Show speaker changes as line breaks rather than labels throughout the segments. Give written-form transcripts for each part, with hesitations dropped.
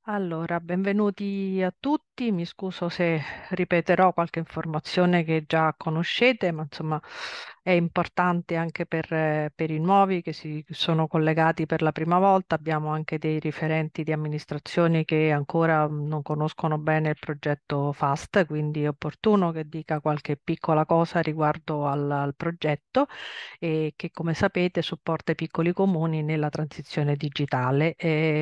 Allora, benvenuti a tutti. Mi scuso se ripeterò qualche informazione che già conoscete, ma insomma è importante anche per i nuovi che si sono collegati per la prima volta. Abbiamo anche dei riferenti di amministrazioni che ancora non conoscono bene il progetto FAST, quindi è opportuno che dica qualche piccola cosa riguardo al progetto e che come sapete supporta i piccoli comuni nella transizione digitale.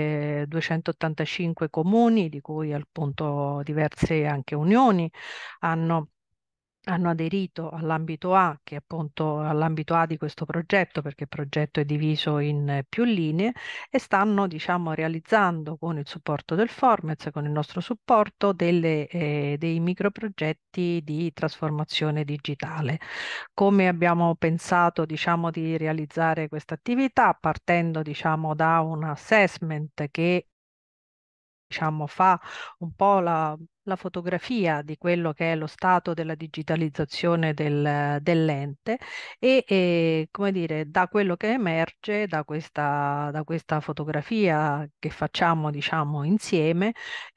285 comuni, di cui appunto diverse anche unioni, hanno hanno aderito all'ambito A, che è appunto all'ambito A di questo progetto, perché il progetto è diviso in più linee e stanno, diciamo, realizzando con il supporto del Formez, con il nostro supporto, dei microprogetti di trasformazione digitale. Come abbiamo pensato, diciamo, di realizzare questa attività? Partendo, diciamo, da un assessment che diciamo, fa un po' la fotografia di quello che è lo stato della digitalizzazione dell'ente come dire, da quello che emerge da questa fotografia che facciamo, diciamo, insieme,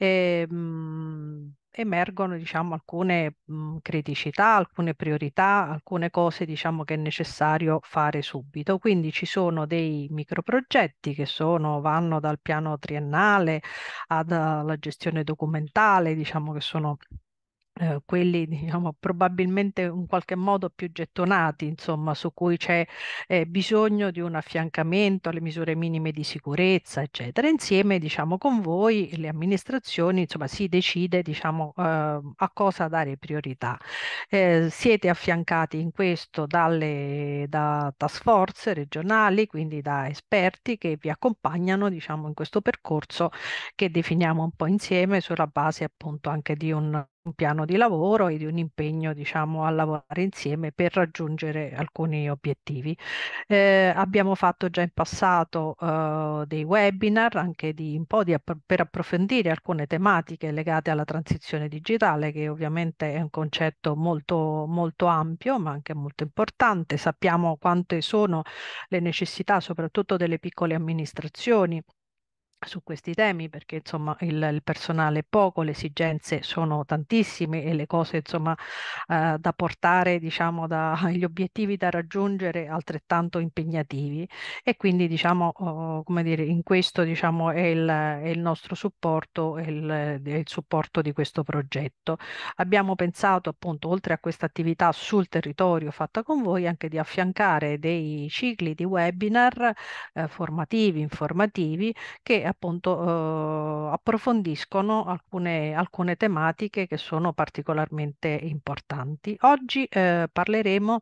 emergono, diciamo, alcune criticità, alcune priorità, alcune cose, diciamo, che è necessario fare subito. Quindi ci sono dei microprogetti che vanno dal piano triennale alla gestione documentale, diciamo che sono quelli diciamo, probabilmente in qualche modo più gettonati, insomma, su cui c'è bisogno di un affiancamento alle misure minime di sicurezza, eccetera. Insieme, diciamo, con voi, le amministrazioni, insomma, si decide, diciamo, a cosa dare priorità. Siete affiancati in questo da task force regionali, quindi da esperti che vi accompagnano, diciamo, in questo percorso che definiamo un po' insieme sulla base appunto anche di un piano di lavoro e di un impegno, diciamo, a lavorare insieme per raggiungere alcuni obiettivi. Abbiamo fatto già in passato dei webinar anche di un po' per approfondire alcune tematiche legate alla transizione digitale, che ovviamente è un concetto molto, molto ampio, ma anche molto importante. Sappiamo quante sono le necessità, soprattutto delle piccole amministrazioni su questi temi, perché insomma il personale è poco, le esigenze sono tantissime e le cose insomma da portare, diciamo, gli obiettivi da raggiungere altrettanto impegnativi e quindi diciamo, come dire, in questo diciamo è il nostro supporto è il supporto di questo progetto. Abbiamo pensato appunto, oltre a questa attività sul territorio fatta con voi, anche di affiancare dei cicli di webinar formativi, informativi che appunto approfondiscono alcune tematiche che sono particolarmente importanti. Oggi parleremo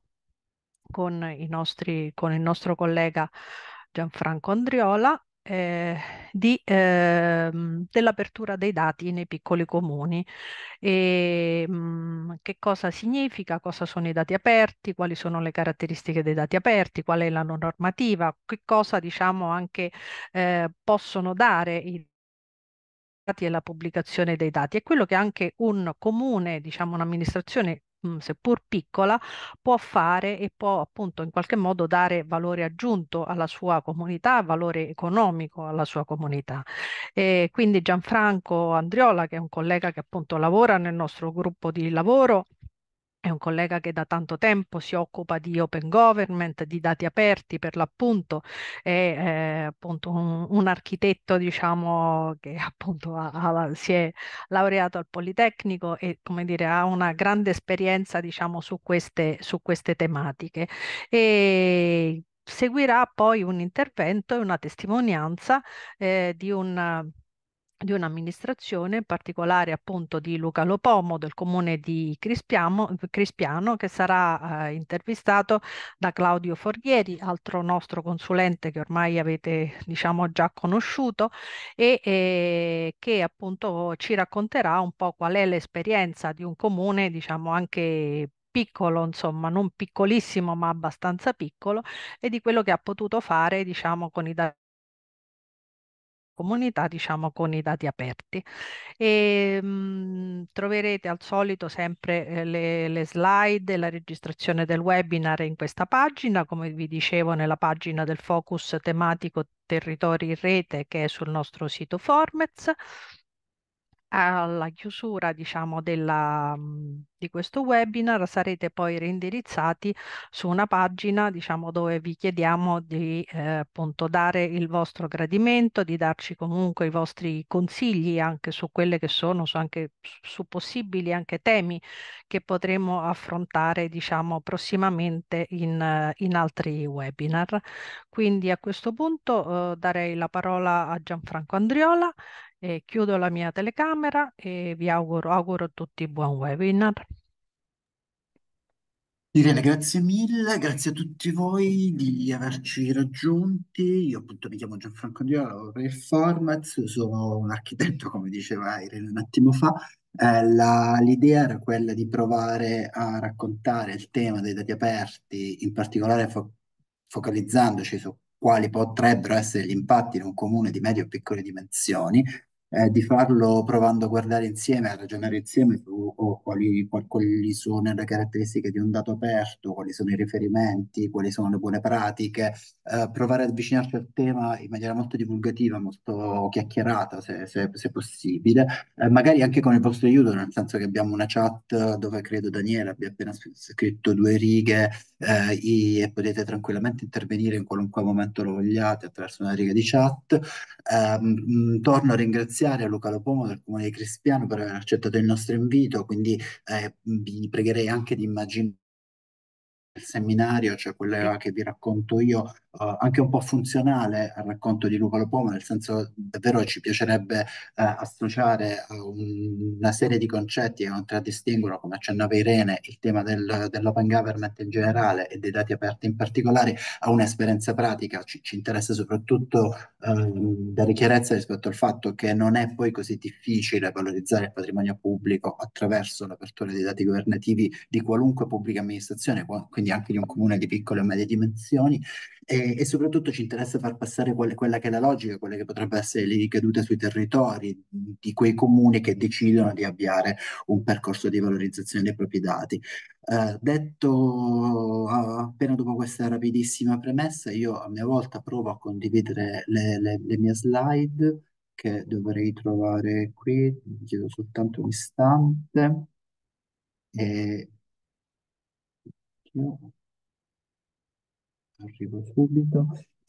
con il nostro collega Gianfranco Andriola dell'apertura dei dati nei piccoli comuni. Che cosa significa, cosa sono i dati aperti, quali sono le caratteristiche dei dati aperti, qual è la normativa, che cosa diciamo anche possono dare i dati e la pubblicazione dei dati. È quello che anche un comune, diciamo un'amministrazione, seppur piccola, può fare e può appunto in qualche modo dare valore aggiunto alla sua comunità, valore economico alla sua comunità. E quindi Gianfranco Andriola, che è un collega che appunto lavora nel nostro gruppo di lavoro, è un collega che da tanto tempo si occupa di open government, di dati aperti per l'appunto, è appunto un architetto, diciamo, che appunto si è laureato al Politecnico e, come dire, ha una grande esperienza, diciamo, su queste tematiche. E seguirà poi un intervento e una testimonianza di un'amministrazione, in particolare appunto di Luca Lopomo del comune di Crispiano, che sarà intervistato da Claudio Forghieri, altro nostro consulente che ormai avete diciamo già conosciuto e che appunto ci racconterà un po' qual è l'esperienza di un comune, diciamo anche piccolo, insomma, non piccolissimo, ma abbastanza piccolo, e di quello che ha potuto fare, diciamo, con i dati comunità, diciamo, con i dati aperti. E troverete al solito sempre le slide e la registrazione del webinar in questa pagina, come vi dicevo, nella pagina del focus tematico territori in rete che è sul nostro sito Formez. Alla chiusura, diciamo, di questo webinar sarete poi reindirizzati su una pagina, diciamo, dove vi chiediamo di appunto dare il vostro gradimento, di darci comunque i vostri consigli anche su quelle che sono, anche su possibili anche temi che potremo affrontare, diciamo, prossimamente in altri webinar. Quindi a questo punto darei la parola a Gianfranco Andriola e chiudo la mia telecamera e vi auguro a tutti buon webinar.
Irene, grazie mille, grazie a tutti voi di averci raggiunti. Io appunto mi chiamo Gianfranco Andriola, lavoro per il Formaz, sono un architetto, come diceva Irene un attimo fa. L'idea era quella di provare a raccontare il tema dei dati aperti, in particolare focalizzandoci su quali potrebbero essere gli impatti in un comune di medie o piccole dimensioni, di farlo provando a guardare insieme, a ragionare insieme su quali sono le caratteristiche di un dato aperto, quali sono i riferimenti, quali sono le buone pratiche, provare ad avvicinarci al tema in maniera molto divulgativa, molto chiacchierata, se possibile, magari anche con il vostro aiuto, nel senso che abbiamo una chat dove credo Daniele abbia appena scritto due righe, e potete tranquillamente intervenire in qualunque momento lo vogliate attraverso una riga di chat. Torno a ringraziare Luca Lopomo del Comune di Crispiano per aver accettato il nostro invito, quindi vi pregherei anche di immaginare il seminario, cioè
Sì,
quella che vi racconto io, anche un po' funzionale al racconto di Luca Lopoma, nel senso davvero ci piacerebbe associare a una serie di concetti che contraddistinguono, come accennava Irene, il tema dell'open government in generale e dei dati aperti in particolare, a un'esperienza pratica. Ci interessa soprattutto dare chiarezza rispetto al fatto che non è poi così difficile valorizzare il patrimonio pubblico attraverso l'apertura dei dati governativi di qualunque pubblica amministrazione, quindi anche di un comune di piccole e medie dimensioni, e soprattutto ci interessa far passare quella che è la logica, quelle che potrebbero essere le ricadute sui territori di quei comuni che decidono di avviare un percorso di valorizzazione dei propri dati. Detto appena dopo questa rapidissima premessa, io a mia volta provo a condividere le mie slide che dovrei trovare qui, vi chiedo soltanto un istante. E io arrivo subito.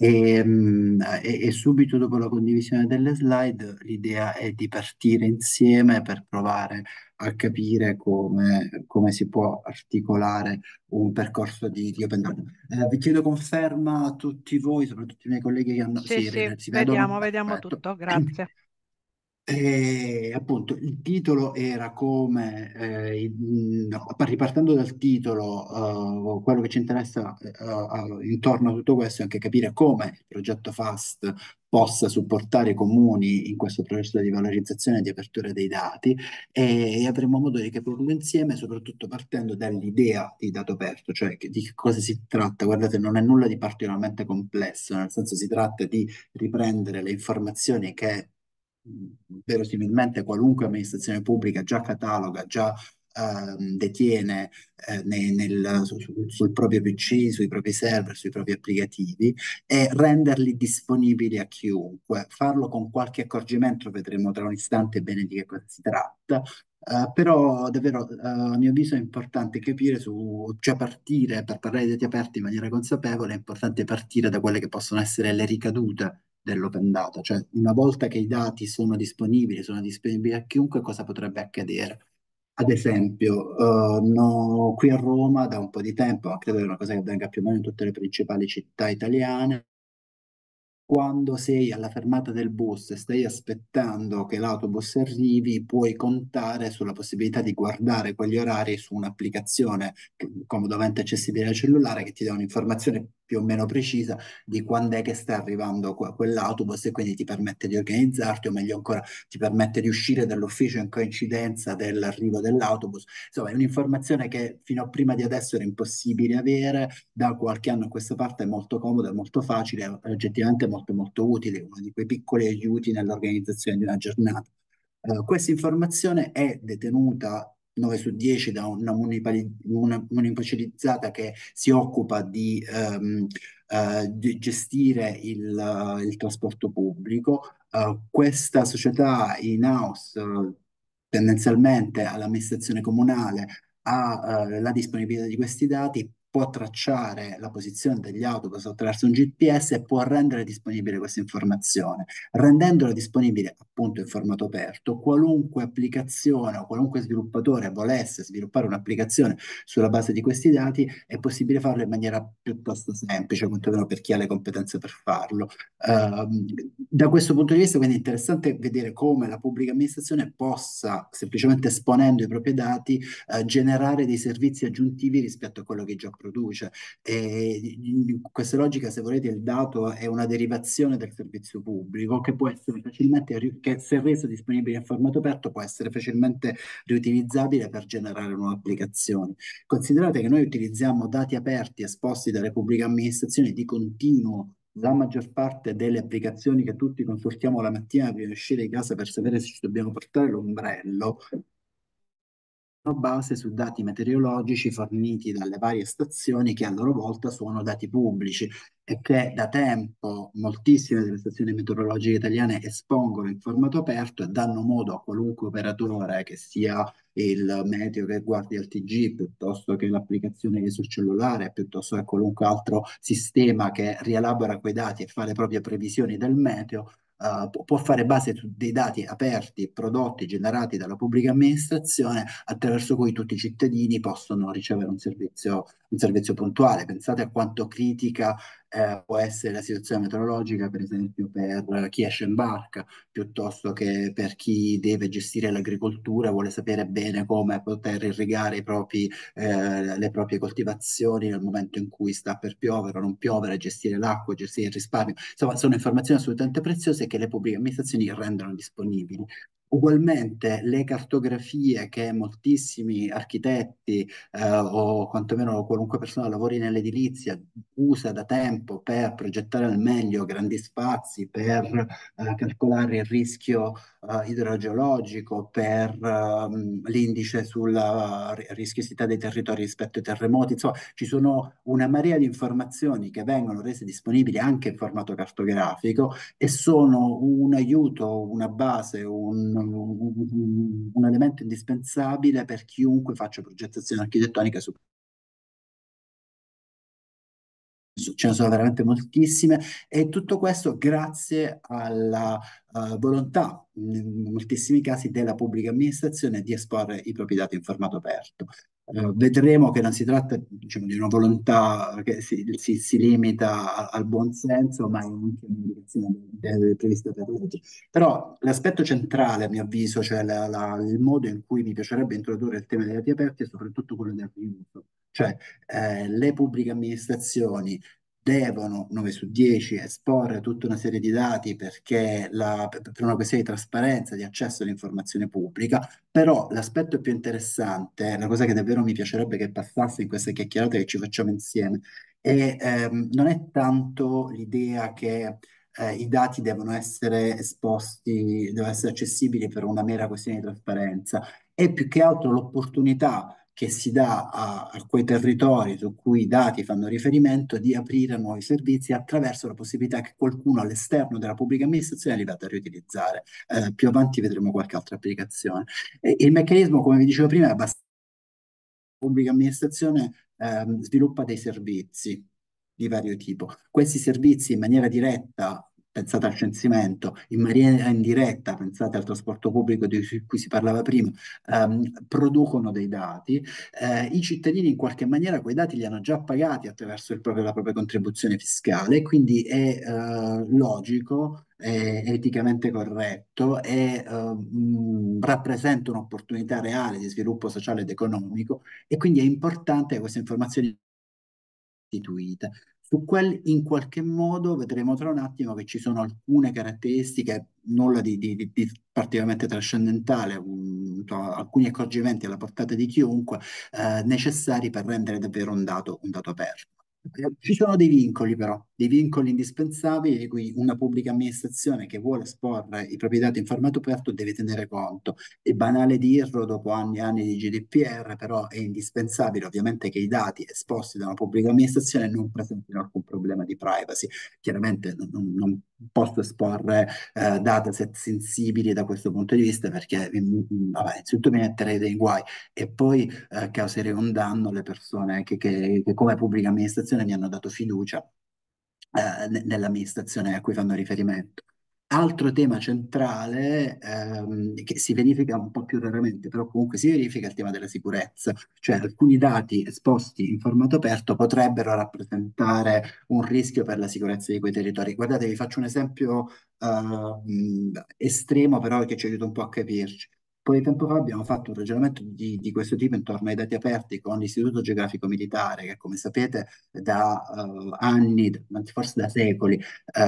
E subito dopo la condivisione delle slide, l'idea è di partire insieme per provare a capire come si può articolare un percorso di open data. Vi chiedo conferma a tutti voi, soprattutto i miei colleghi che hanno...
sì,
Sì,
sì,
si vedono?
vediamo
Perfetto.
tutto, grazie.
E appunto il titolo era come, no, ripartendo dal titolo, quello che ci interessa intorno a tutto questo è anche capire come il progetto FAST possa supportare i comuni in questo processo di valorizzazione e di apertura dei dati e avremo modo di capirlo insieme, soprattutto partendo dall'idea di dato aperto, cioè di che cosa si tratta. Guardate, non è nulla di particolarmente complesso, nel senso si tratta di riprendere le informazioni che verosimilmente qualunque amministrazione pubblica già cataloga, già detiene sul proprio PC, sui propri server, sui propri applicativi e renderli disponibili a chiunque. Farlo con qualche accorgimento, vedremo tra un istante bene di che cosa si tratta. Però davvero a mio avviso è importante capire cioè partire per parlare di dati aperti in maniera consapevole, è importante partire da quelle che possono essere le ricadute dell'open data, cioè una volta che i dati sono disponibili a chiunque, cosa potrebbe accadere? Ad esempio, qui a Roma da un po' di tempo, ma credo che è una cosa che avvenga più o meno in tutte le principali città italiane, quando sei alla fermata del bus e stai aspettando che l'autobus arrivi, puoi contare sulla possibilità di guardare quegli orari su un'applicazione comodamente accessibile al cellulare che ti dà un'informazione più o meno precisa di quando è che sta arrivando quell'autobus, e quindi ti permette di organizzarti, o meglio ancora ti permette di uscire dall'ufficio in coincidenza dell'arrivo dell'autobus. Insomma, è un'informazione che fino a prima di adesso era impossibile avere. Da qualche anno a questa parte è molto comoda, è molto facile, è oggettivamente molto molto utile, uno di quei piccoli aiuti nell'organizzazione di una giornata. Questa informazione è detenuta 9 su 10 da una municipalizzata che si occupa di gestire il trasporto pubblico. Questa società in-house, tendenzialmente all'amministrazione comunale, ha la disponibilità di questi dati, può tracciare la posizione degli autobus attraverso un GPS e può rendere disponibile questa informazione. Rendendola disponibile appunto in formato aperto, qualunque applicazione o qualunque sviluppatore volesse sviluppare un'applicazione sulla base di questi dati, è possibile farlo in maniera piuttosto semplice, quantomeno per chi ha le competenze per farlo. Da questo punto di vista, quindi è interessante vedere come la pubblica amministrazione possa, semplicemente esponendo i propri dati, generare dei servizi aggiuntivi rispetto a quello che già produce. E in questa logica, se volete, il dato è una derivazione del servizio pubblico che può essere facilmente, che se reso disponibile in formato aperto, può essere facilmente riutilizzabile per generare nuove applicazioni. Considerate che noi utilizziamo dati aperti esposti dalle pubbliche amministrazioni di continuo. La maggior parte delle applicazioni che tutti consultiamo la mattina prima di uscire di casa per sapere se ci dobbiamo portare l'ombrello base su dati meteorologici forniti dalle varie stazioni, che a loro volta sono dati pubblici e che da tempo moltissime delle stazioni meteorologiche italiane espongono in formato aperto e danno modo a qualunque operatore, che sia il meteo che guardi al TG, piuttosto che l'applicazione che è sul cellulare, piuttosto che qualunque altro sistema che rielabora quei dati e fa le proprie previsioni del meteo, può fare base su dei dati aperti, prodotti, generati dalla pubblica amministrazione, attraverso cui tutti i cittadini possono ricevere un servizio puntuale. Pensate a quanto critica può essere la situazione meteorologica, per esempio, per chi esce in barca, piuttosto che per chi deve gestire l'agricoltura, vuole sapere bene come poter irrigare le proprie coltivazioni nel momento in cui sta per piovere o non piovere, gestire l'acqua, gestire il risparmio. Insomma, sono informazioni assolutamente preziose che le pubbliche amministrazioni rendono disponibili. Ugualmente, le cartografie che moltissimi architetti o quantomeno qualunque persona lavori nell'edilizia usa da tempo per progettare al meglio grandi spazi, per calcolare il rischio idrogeologico, per l'indice sulla rischiosità dei territori rispetto ai terremoti. Insomma, ci sono una marea di informazioni che vengono rese disponibili anche in formato cartografico e sono un aiuto, una base, un elemento indispensabile per chiunque faccia progettazione architettonica su. Ce ne sono veramente moltissime, e tutto questo grazie alla volontà, in moltissimi casi, della pubblica amministrazione di esporre i propri dati in formato aperto. Vedremo che non si tratta, diciamo, di una volontà che si limita al buon senso, ma è anche un'indicazione prevista per legge. Però l'aspetto centrale, a mio avviso, cioè il modo in cui mi piacerebbe introdurre il tema dei dati aperti, è soprattutto quello del riuso. Cioè, le pubbliche amministrazioni devono 9 su 10 esporre tutta una serie di dati, perché per una questione di trasparenza, di accesso all'informazione pubblica. Però l'aspetto più interessante, la cosa che davvero mi piacerebbe che passasse in queste chiacchierate che ci facciamo insieme, non è tanto l'idea che i dati devono essere esposti, devono essere accessibili per una mera questione di trasparenza, è più che altro l'opportunità che si dà a quei territori su cui i dati fanno riferimento di aprire nuovi servizi attraverso la possibilità che qualcuno all'esterno della pubblica amministrazione li vada a riutilizzare. Più avanti vedremo qualche altra applicazione. E il meccanismo, come vi dicevo prima, è abbastanza. La pubblica amministrazione sviluppa dei servizi di vario tipo. Questi servizi in maniera diretta, pensate al censimento, in maniera indiretta, pensate al trasporto pubblico di cui si parlava prima, producono dei dati. I cittadini in qualche maniera quei dati li hanno già pagati attraverso la propria contribuzione fiscale, quindi è logico, è eticamente corretto e rappresenta un'opportunità reale di sviluppo sociale ed economico, e quindi è importante che queste informazioni istituite. Su quel in qualche modo vedremo tra un attimo che ci sono alcune caratteristiche, nulla di particolarmente trascendentale, alcuni accorgimenti alla portata di chiunque, necessari per rendere davvero un dato aperto. Ci sono dei vincoli però, dei vincoli indispensabili di cui una pubblica amministrazione che vuole esporre i propri dati in formato aperto deve tenere conto. È banale dirlo dopo anni e anni di GDPR, però è indispensabile ovviamente che i dati esposti da una pubblica amministrazione non presentino alcun problema di privacy. Chiaramente non posso esporre dataset sensibili da questo punto di vista perché vabbè, innanzitutto mi metterei dei guai e poi causerei un danno alle persone che come pubblica amministrazione mi hanno dato fiducia nell'amministrazione a cui fanno riferimento. Altro tema centrale che si verifica un po' più raramente, però comunque si verifica, è il tema della sicurezza, cioè alcuni dati esposti in formato aperto potrebbero rappresentare un rischio per la sicurezza di quei territori. Guardate, vi faccio un esempio estremo, però che ci aiuta un po' a capirci. Un po' di tempo fa abbiamo fatto un ragionamento di questo tipo intorno ai dati aperti con l'Istituto Geografico Militare, che come sapete da anni, anzi forse da secoli,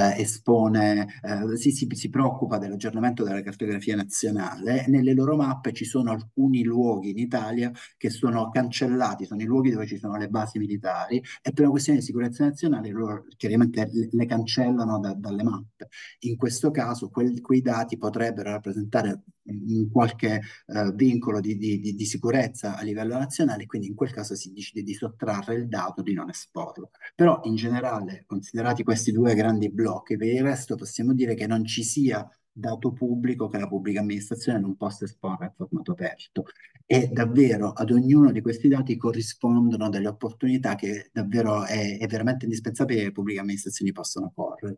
si preoccupa dell'aggiornamento della cartografia nazionale. Nelle loro mappe ci sono alcuni luoghi in Italia che sono cancellati, sono i luoghi dove ci sono le basi militari e per una questione di sicurezza nazionale loro chiaramente le cancellano dalle mappe. In questo caso quei dati potrebbero rappresentare un qualche vincolo di sicurezza a livello nazionale, quindi in quel caso si decide di sottrarre il dato, di non esporlo. Però in generale, considerati questi due grandi blocchi, per il resto possiamo dire che non ci sia dato pubblico che la pubblica amministrazione non possa esporre in formato aperto. E davvero ad ognuno di questi dati corrispondono delle opportunità che davvero è veramente indispensabile che le pubbliche amministrazioni possano porre.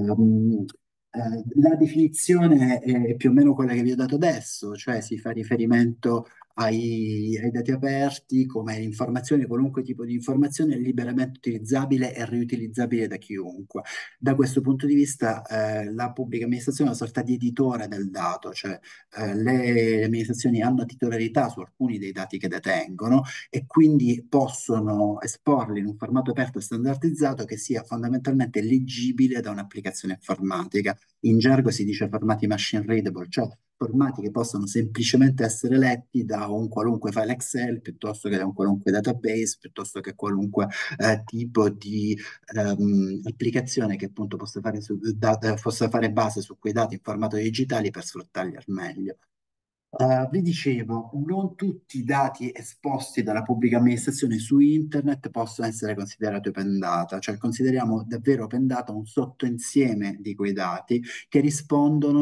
La definizione è più o meno quella che vi ho dato adesso, cioè si fa riferimento ai dati aperti come informazione, qualunque tipo di informazione è liberamente utilizzabile e riutilizzabile da chiunque. Da questo punto di vista, la pubblica amministrazione è una sorta di editore del dato, cioè le amministrazioni hanno titolarità su alcuni dei dati che detengono e quindi possono esporli in un formato aperto e standardizzato che sia fondamentalmente leggibile da un'applicazione informatica. In gergo si dice formati machine readable, cioè formati che possono semplicemente essere letti da un qualunque file Excel piuttosto che da un qualunque database, piuttosto che qualunque tipo di applicazione che appunto possa fare base su quei dati in formato digitale per sfruttarli al meglio. Vi dicevo, non tutti i dati esposti dalla pubblica amministrazione su internet possono essere considerati open data, cioè consideriamo davvero open data un sottoinsieme di quei dati che rispondono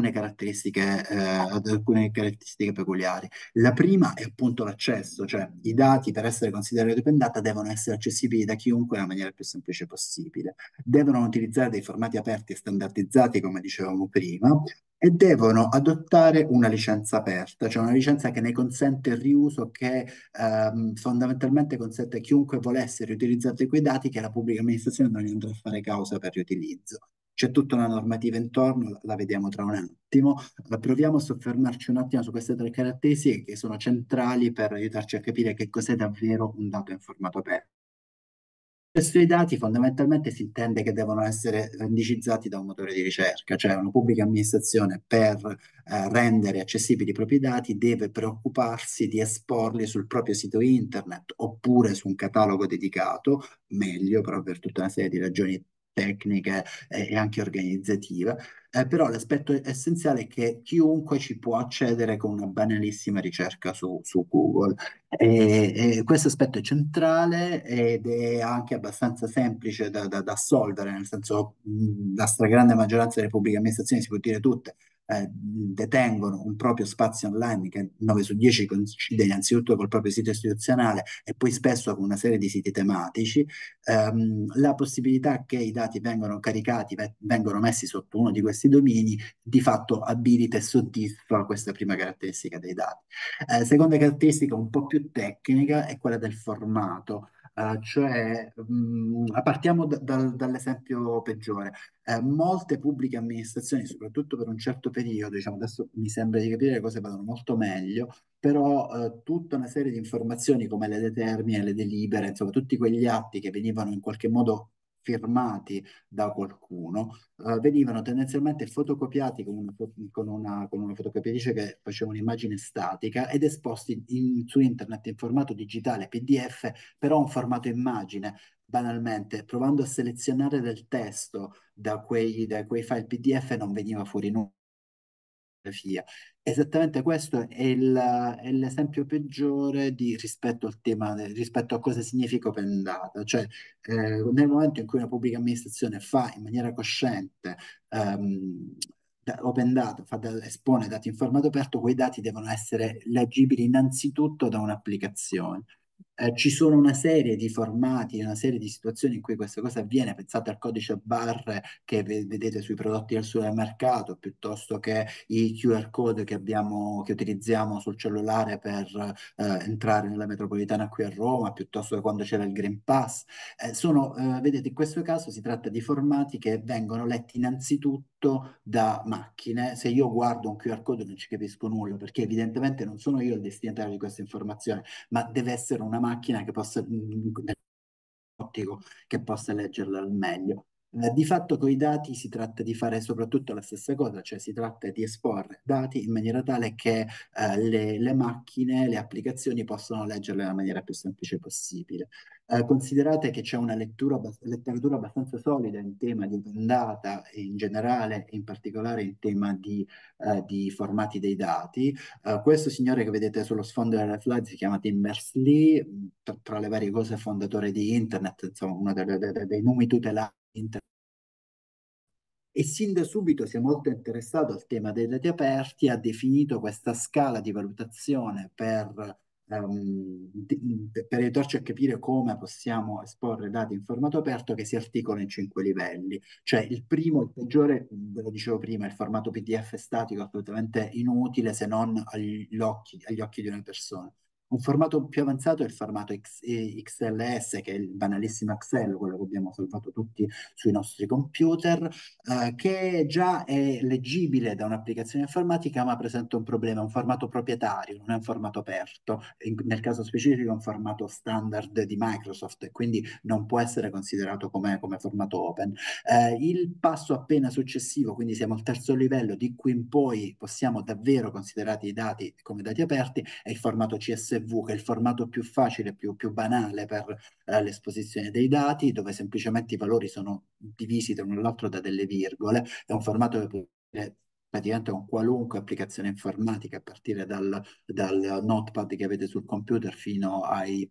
ad alcune caratteristiche peculiari. La prima è appunto l'accesso, cioè i dati per essere considerati open data devono essere accessibili da chiunque nella maniera più semplice possibile. Devono utilizzare dei formati aperti e standardizzati, come dicevamo prima, e devono adottare una licenza aperta, cioè una licenza che ne consente il riuso, che fondamentalmente consente a chiunque volesse riutilizzare quei dati che la pubblica amministrazione non gli andrà a fare causa per riutilizzo. C'è tutta una normativa intorno, la vediamo tra un attimo. Proviamo a soffermarci un attimo su queste tre caratteristiche che sono centrali per aiutarci a capire che cos'è davvero un dato in formato aperto. Questi dati fondamentalmente si intende che devono essere indicizzati da un motore di ricerca, cioè una pubblica amministrazione per rendere accessibili i propri dati deve preoccuparsi di esporli sul proprio sito internet oppure su un catalogo dedicato, meglio però per tutta una serie di ragioni tecniche e anche organizzative. Però l'aspetto essenziale è che chiunque ci può accedere con una banalissima ricerca su Google. E questo aspetto è centrale ed è anche abbastanza semplice da assolvere, nel senso la stragrande maggioranza delle pubbliche amministrazioni, si può dire tutte, detengono un proprio spazio online che 9 su 10 coincide innanzitutto col proprio sito istituzionale e poi spesso con una serie di siti tematici. La possibilità che i dati vengano caricati, vengono messi sotto uno di questi domini, di fatto abilita e soddisfa questa prima caratteristica dei dati. Seconda caratteristica un po' più tecnica è quella del formato, cioè partiamo dall'esempio peggiore. Molte pubbliche amministrazioni, soprattutto per un certo periodo, diciamo adesso mi sembra di capire le cose vanno molto meglio, però tutta una serie di informazioni come le determine, le delibere, insomma tutti quegli atti che venivano in qualche modo firmati da qualcuno, venivano tendenzialmente fotocopiati con una fotocopiatrice che faceva un'immagine statica ed esposti su internet in formato digitale PDF, però in formato immagine. Banalmente, provando a selezionare del testo da quei file PDF non veniva fuori nulla. Fotografia. Esattamente questo è l'esempio peggiore rispetto al tema, rispetto a cosa significa open data. Cioè, nel momento in cui una pubblica amministrazione fa in maniera cosciente ehm, open data, espone dati in formato aperto, quei dati devono essere leggibili innanzitutto da un'applicazione. Ci sono una serie di formati, una serie di situazioni in cui questa cosa avviene. Pensate al codice a barre che vedete sui prodotti del supermercato, piuttosto che i QR code che utilizziamo sul cellulare per entrare nella metropolitana qui a Roma, piuttosto che quando c'era il Green Pass. Vedete, in questo caso si tratta di formati che vengono letti innanzitutto da macchine. Se io guardo un QR code non ci capisco nulla, perché evidentemente non sono io il destinatario di questa informazione, ma deve essere una macchina che possa, ottico, che possa leggerla al meglio. Di fatto con i dati si tratta di fare soprattutto la stessa cosa, cioè si tratta di esporre dati in maniera tale che le macchine, le applicazioni possano leggerle nella maniera più semplice possibile. Considerate che c'è una letteratura abbastanza solida in tema di open data in generale e in particolare in tema di formati dei dati. Questo signore che vedete sullo sfondo della slide si chiama Tim Berners-Lee, tra le varie cose fondatore di Internet, insomma uno dei numi tutelati di Internet. E sin da subito si è molto interessato al tema dei dati aperti, ha definito questa scala di valutazione per aiutarci a capire come possiamo esporre dati in formato aperto che si articola in 5 livelli. Cioè il primo, il peggiore, ve lo dicevo prima, il formato PDF statico assolutamente inutile se non agli occhi di una persona. Un formato più avanzato è il formato XLS, che è il banalissimo Excel, quello che abbiamo salvato tutti sui nostri computer, che già è leggibile da un'applicazione informatica, ma presenta un problema, è un formato proprietario, non è un formato aperto. Nel caso specifico è un formato standard di Microsoft e quindi non può essere considerato come formato open. Il passo appena successivo, quindi siamo al terzo livello, di qui in poi possiamo davvero considerare i dati come dati aperti, è il formato CSV, che è il formato più facile, più banale per l'esposizione dei dati, dove semplicemente i valori sono divisi da l'uno all'altro da delle virgole. È un formato che può essere praticamente con qualunque applicazione informatica, a partire dal notepad che avete sul computer fino ai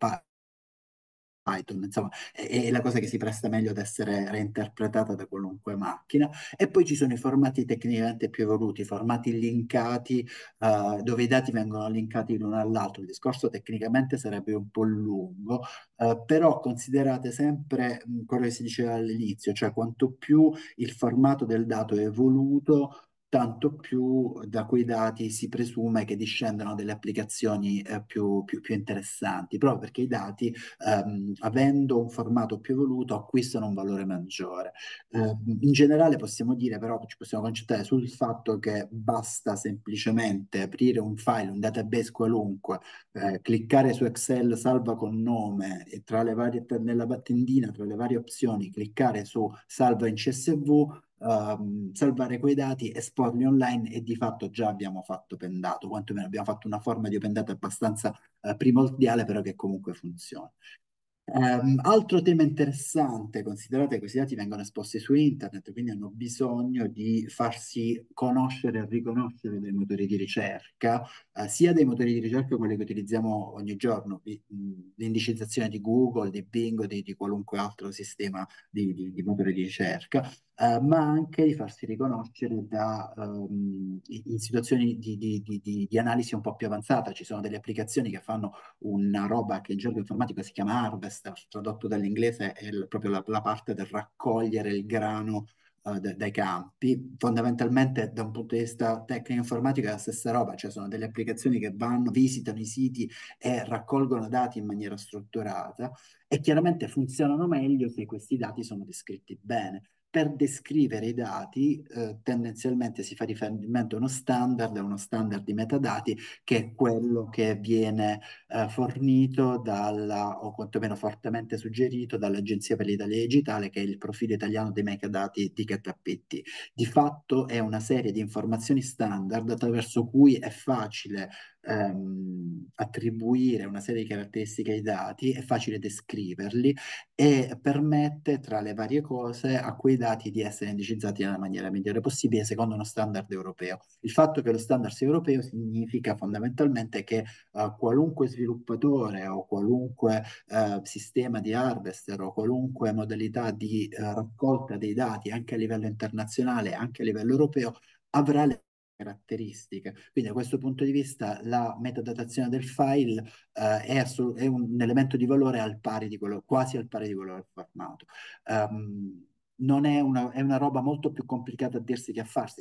Python, insomma, è la cosa che si presta meglio ad essere reinterpretata da qualunque macchina. E poi ci sono i formati tecnicamente più evoluti, i formati linkati, dove i dati vengono linkati l'uno all'altro. Il discorso tecnicamente sarebbe un po' lungo, però considerate sempre quello che si diceva all'inizio, cioè quanto più il formato del dato è evoluto, tanto più da quei dati si presume che discendano delle applicazioni più interessanti, proprio perché i dati avendo un formato più evoluto, acquistano un valore maggiore. In generale possiamo dire, però, ci possiamo concentrare sul fatto che basta semplicemente aprire un file, un database qualunque, cliccare su Excel salva con nome e nella tendina, tra le varie opzioni, cliccare su salva in CSV, salvare quei dati, esporli online e di fatto già abbiamo fatto pendato, quantomeno abbiamo fatto una forma di open data abbastanza primordiale, però che comunque funziona. Altro tema interessante, considerate che questi dati vengono esposti su internet, quindi hanno bisogno di farsi conoscere e riconoscere dai motori di ricerca, sia dai motori di ricerca quelli che utilizziamo ogni giorno, l'indicizzazione di Google, di Bing, di qualunque altro sistema di motori di ricerca, ma anche di farsi riconoscere in situazioni di analisi un po' più avanzata. Ci sono delle applicazioni che fanno una roba che in gergo informatico si chiama harvester, tradotto dall'inglese è proprio la parte del raccogliere il grano dai campi. Fondamentalmente da un punto di vista tecnico informatico è la stessa roba, cioè sono delle applicazioni che vanno, visitano i siti e raccolgono dati in maniera strutturata e chiaramente funzionano meglio se questi dati sono descritti bene. Per descrivere i dati, tendenzialmente si fa riferimento a uno standard di metadati, che è quello che viene fornito dalla, o quantomeno fortemente suggerito dall'Agenzia per l'Italia Digitale, che è il profilo italiano dei metadati di GetAPT. Di fatto è una serie di informazioni standard attraverso cui è facile attribuire una serie di caratteristiche ai dati, è facile descriverli e permette, tra le varie cose, a quei dati di essere indicizzati nella maniera migliore possibile secondo uno standard europeo. Il fatto che lo standard sia europeo significa fondamentalmente che qualunque sviluppatore o qualunque sistema di harvester o qualunque modalità di raccolta dei dati anche a livello internazionale, anche a livello europeo, avrà le caratteristiche. Quindi da questo punto di vista la metadatazione del file è un elemento di valore al pari di quello, quasi al pari di quello del formato. Non è è una roba molto più complicata a dirsi che a farsi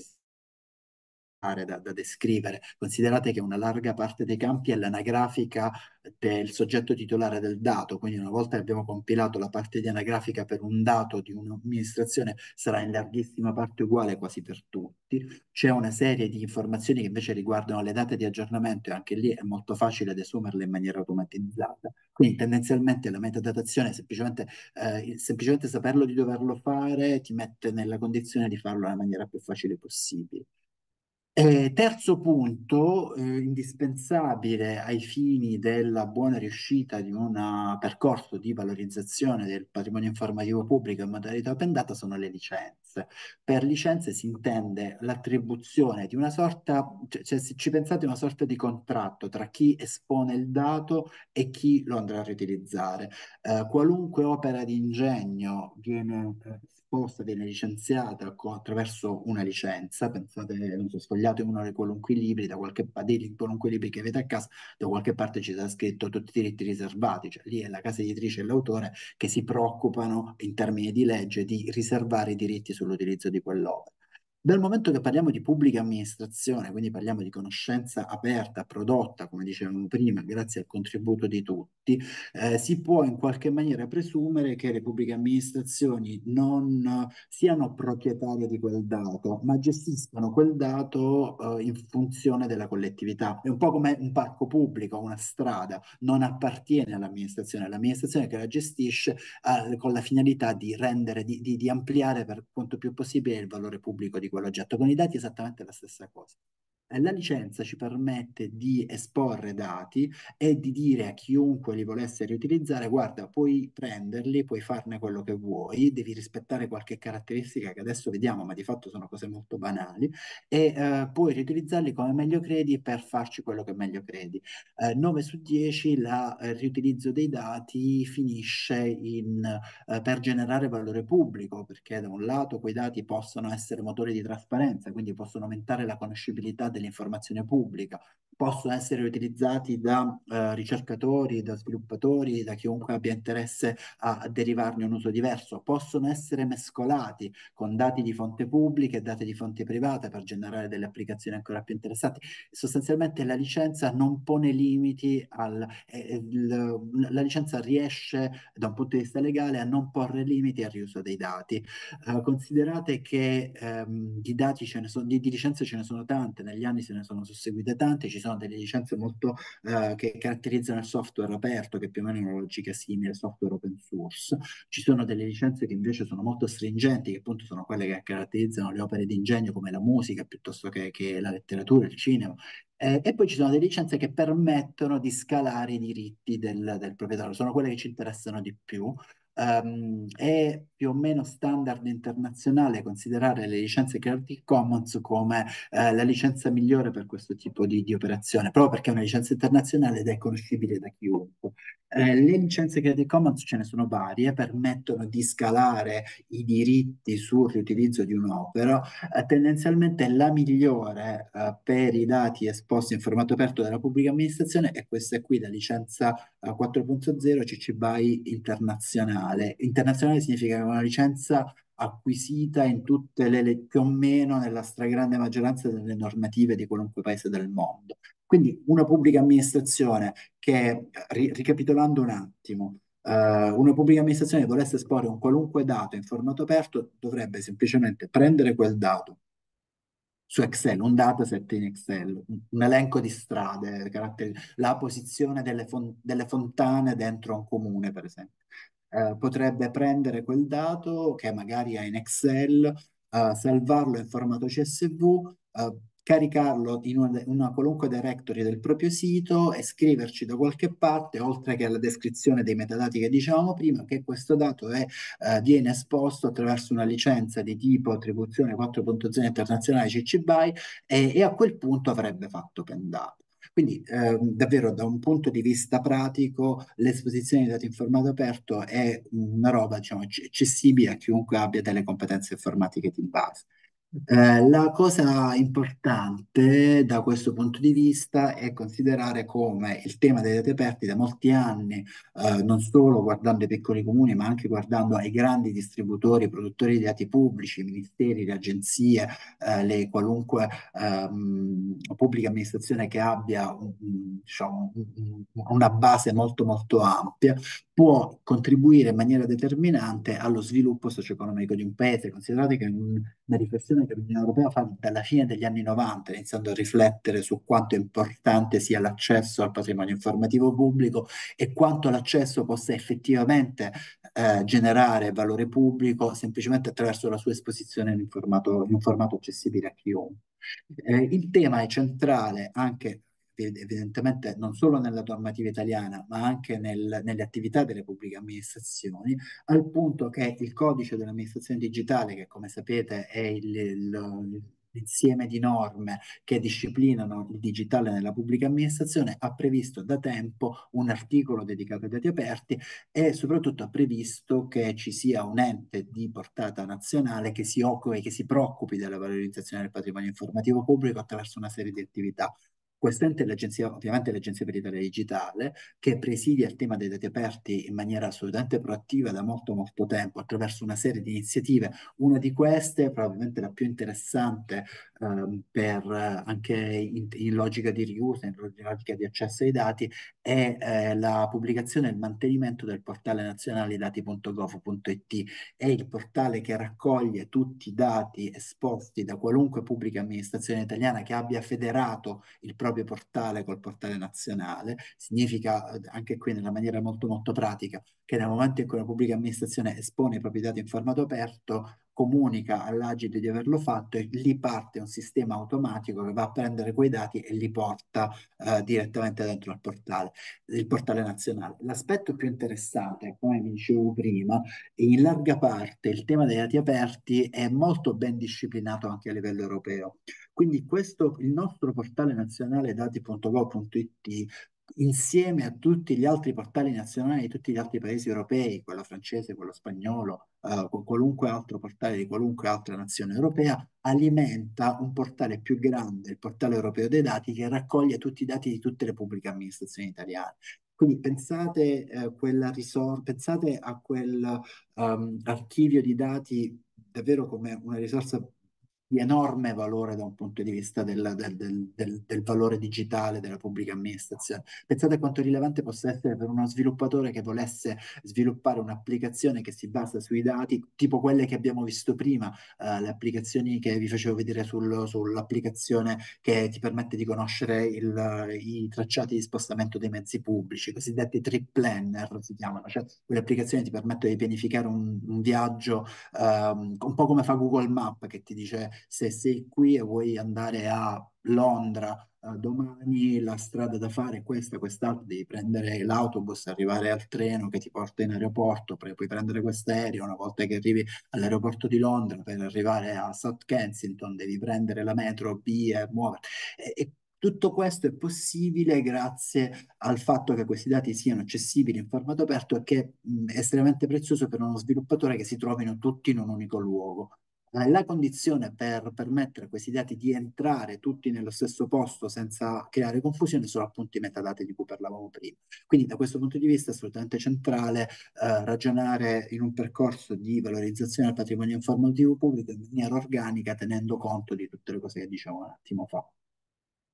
da descrivere. Considerate che una larga parte dei campi è l'anagrafica del soggetto titolare del dato, quindi una volta che abbiamo compilato la parte di anagrafica per un dato di un'amministrazione sarà in larghissima parte uguale quasi per tutti. C'è una serie di informazioni che invece riguardano le date di aggiornamento e anche lì è molto facile desumerle in maniera automatizzata. Quindi tendenzialmente la metadatazione è semplicemente saperlo di doverlo fare ti mette nella condizione di farlo nella maniera più facile possibile. Terzo punto, indispensabile ai fini della buona riuscita di un percorso di valorizzazione del patrimonio informativo pubblico in modalità open data sono le licenze. Per licenze si intende l'attribuzione di una sorta, cioè se ci pensate una sorta di contratto tra chi espone il dato e chi lo andrà a riutilizzare. Qualunque opera di ingegno viene esposta, viene licenziata attraverso una licenza. Pensate, non so, sfogliate uno dei qualunque libri, dei qualunque libri che avete a casa, da qualche parte ci sarà scritto tutti i diritti riservati, cioè lì è la casa editrice e l'autore che si preoccupano in termini di legge di riservare i diritti sull'utilizzo di quell'opera. Dal momento che parliamo di pubblica amministrazione, quindi parliamo di conoscenza aperta, prodotta, come dicevamo prima, grazie al contributo di tutti, si può in qualche maniera presumere che le pubbliche amministrazioni non siano proprietarie di quel dato, ma gestiscano quel dato in funzione della collettività. È un po' come un parco pubblico, una strada, non appartiene all'amministrazione, è l'amministrazione che la gestisce con la finalità di rendere, di ampliare per quanto più possibile il valore pubblico di quell'oggetto. Con i dati è esattamente la stessa cosa. La licenza ci permette di esporre dati e di dire a chiunque li volesse riutilizzare, guarda, puoi prenderli, puoi farne quello che vuoi, devi rispettare qualche caratteristica che adesso vediamo, ma di fatto sono cose molto banali, e puoi riutilizzarli come meglio credi per farci quello che meglio credi. 9 su 10 il riutilizzo dei dati finisce per generare valore pubblico, perché da un lato quei dati possono essere motori di trasparenza, quindi possono aumentare la conoscibilità dell'informazione pubblica, possono essere utilizzati da ricercatori, da sviluppatori, da chiunque abbia interesse a derivarne un uso diverso, possono essere mescolati con dati di fonte pubblica e dati di fonte privata per generare delle applicazioni ancora più interessanti. Sostanzialmente la licenza non pone limiti la licenza riesce da un punto di vista legale a non porre limiti al riuso dei dati. Considerate che di dati di licenze ce ne sono tante, negli anni se ne sono susseguite tante, ci sono delle licenze molto che caratterizzano il software aperto, che più o meno è una logica simile al software open source. Ci sono delle licenze che invece sono molto stringenti, che appunto sono quelle che caratterizzano le opere di ingegno come la musica, piuttosto che la letteratura, il cinema. E poi ci sono delle licenze che permettono di scalare i diritti del proprietario, sono quelle che ci interessano di più. È più o meno standard internazionale considerare le licenze Creative Commons come la licenza migliore per questo tipo di operazione, proprio perché è una licenza internazionale ed è conoscibile da chiunque. Le licenze Creative Commons ce ne sono varie, permettono di scalare i diritti sul riutilizzo di un'opera. Tendenzialmente la migliore per i dati esposti in formato aperto dalla pubblica amministrazione è questa qui, la licenza 4.0 CC BY internazionale. Internazionale significa che è una licenza acquisita in tutte più o meno nella stragrande maggioranza delle normative di qualunque paese del mondo. Quindi una pubblica amministrazione che, ricapitolando un attimo, Una pubblica amministrazione che volesse esporre un qualunque dato in formato aperto dovrebbe semplicemente prendere quel dato su Excel, un dataset in Excel, un elenco di strade, la posizione delle fontane dentro un comune, per esempio. Potrebbe prendere quel dato che magari ha in Excel, salvarlo in formato CSV, caricarlo in una qualunque directory del proprio sito e scriverci da qualche parte, oltre che alla descrizione dei metadati che dicevamo prima, che questo dato viene esposto attraverso una licenza di tipo attribuzione 4.0 internazionale CC BY e a quel punto avrebbe fatto pendato. Quindi davvero da un punto di vista pratico l'esposizione di dati in formato aperto è una roba diciamo, accessibile a chiunque abbia delle competenze informatiche di base. La cosa importante da questo punto di vista è considerare come il tema dei dati aperti da molti anni, non solo guardando i piccoli comuni, ma anche guardando ai grandi distributori, produttori di dati pubblici, ministeri, le agenzie, le qualunque pubblica amministrazione che abbia diciamo, una base molto molto ampia, può contribuire in maniera determinante allo sviluppo socio-economico di un paese. Considerate che una riflessione che l'Unione Europea fa dalla fine degli anni 90, iniziando a riflettere su quanto è importante sia l'accesso al patrimonio informativo pubblico e quanto l'accesso possa effettivamente generare valore pubblico semplicemente attraverso la sua esposizione in un formato accessibile a chiunque. Il tema è centrale anche evidentemente non solo nella normativa italiana, ma anche nelle attività delle pubbliche amministrazioni, al punto che il codice dell'amministrazione digitale, che come sapete è l'insieme di norme che disciplinano il digitale nella pubblica amministrazione, ha previsto da tempo un articolo dedicato ai dati aperti e soprattutto ha previsto che ci sia un ente di portata nazionale che si occupi, che si preoccupi della valorizzazione del patrimonio informativo pubblico attraverso una serie di attività. Quest'ente è l'agenzia, ovviamente l'Agenzia per l'Italia Digitale, che presidia il tema dei dati aperti in maniera assolutamente proattiva da molto molto tempo, attraverso una serie di iniziative. Una di queste, probabilmente la più interessante anche in logica di riuso, in logica di accesso ai dati, è la pubblicazione e il mantenimento del portale nazionale dati.gov.it. È il portale che raccoglie tutti i dati esposti da qualunque pubblica amministrazione italiana che abbia federato il proprio portale col portale nazionale. Significa anche qui nella maniera molto molto pratica che nel momento in cui una pubblica amministrazione espone i propri dati in formato aperto, comunica all'Agid di averlo fatto e lì parte un sistema automatico che va a prendere quei dati e li porta direttamente dentro il portale nazionale. L'aspetto più interessante, come vi dicevo prima, in larga parte il tema dei dati aperti è molto ben disciplinato anche a livello europeo. Quindi il nostro portale nazionale dati.gov.it insieme a tutti gli altri portali nazionali di tutti gli altri paesi europei, quello francese, quello spagnolo, con qualunque altro portale di qualunque altra nazione europea, alimenta un portale più grande, il portale europeo dei dati, che raccoglie tutti i dati di tutte le pubbliche amministrazioni italiane. Quindi pensate, pensate a quel archivio di dati davvero come una risorsa di enorme valore da un punto di vista del valore digitale della pubblica amministrazione. Pensate a quanto rilevante possa essere per uno sviluppatore che volesse sviluppare un'applicazione che si basa sui dati, tipo quelle che abbiamo visto prima, le applicazioni che vi facevo vedere sull'applicazione che ti permette di conoscere i tracciati di spostamento dei mezzi pubblici, i cosiddetti trip planner si chiamano, cioè quelle applicazioni ti permettono di pianificare un viaggio un po' come fa Google Map che ti dice se sei qui e vuoi andare a Londra domani, la strada da fare è questa, quest'altra, devi prendere l'autobus, arrivare al treno che ti porta in aeroporto, puoi prendere quest'aereo, una volta che arrivi all'aeroporto di Londra per arrivare a South Kensington, devi prendere la metro B e muoverti. E tutto questo è possibile grazie al fatto che questi dati siano accessibili in formato aperto e che è estremamente prezioso per uno sviluppatore che si trovino tutti in un unico luogo. La condizione per permettere a questi dati di entrare tutti nello stesso posto senza creare confusione sono appunto i metadati di cui parlavamo prima. Quindi da questo punto di vista è assolutamente centrale ragionare in un percorso di valorizzazione del patrimonio informativo pubblico in maniera organica tenendo conto di tutte le cose che dicevamo un attimo fa.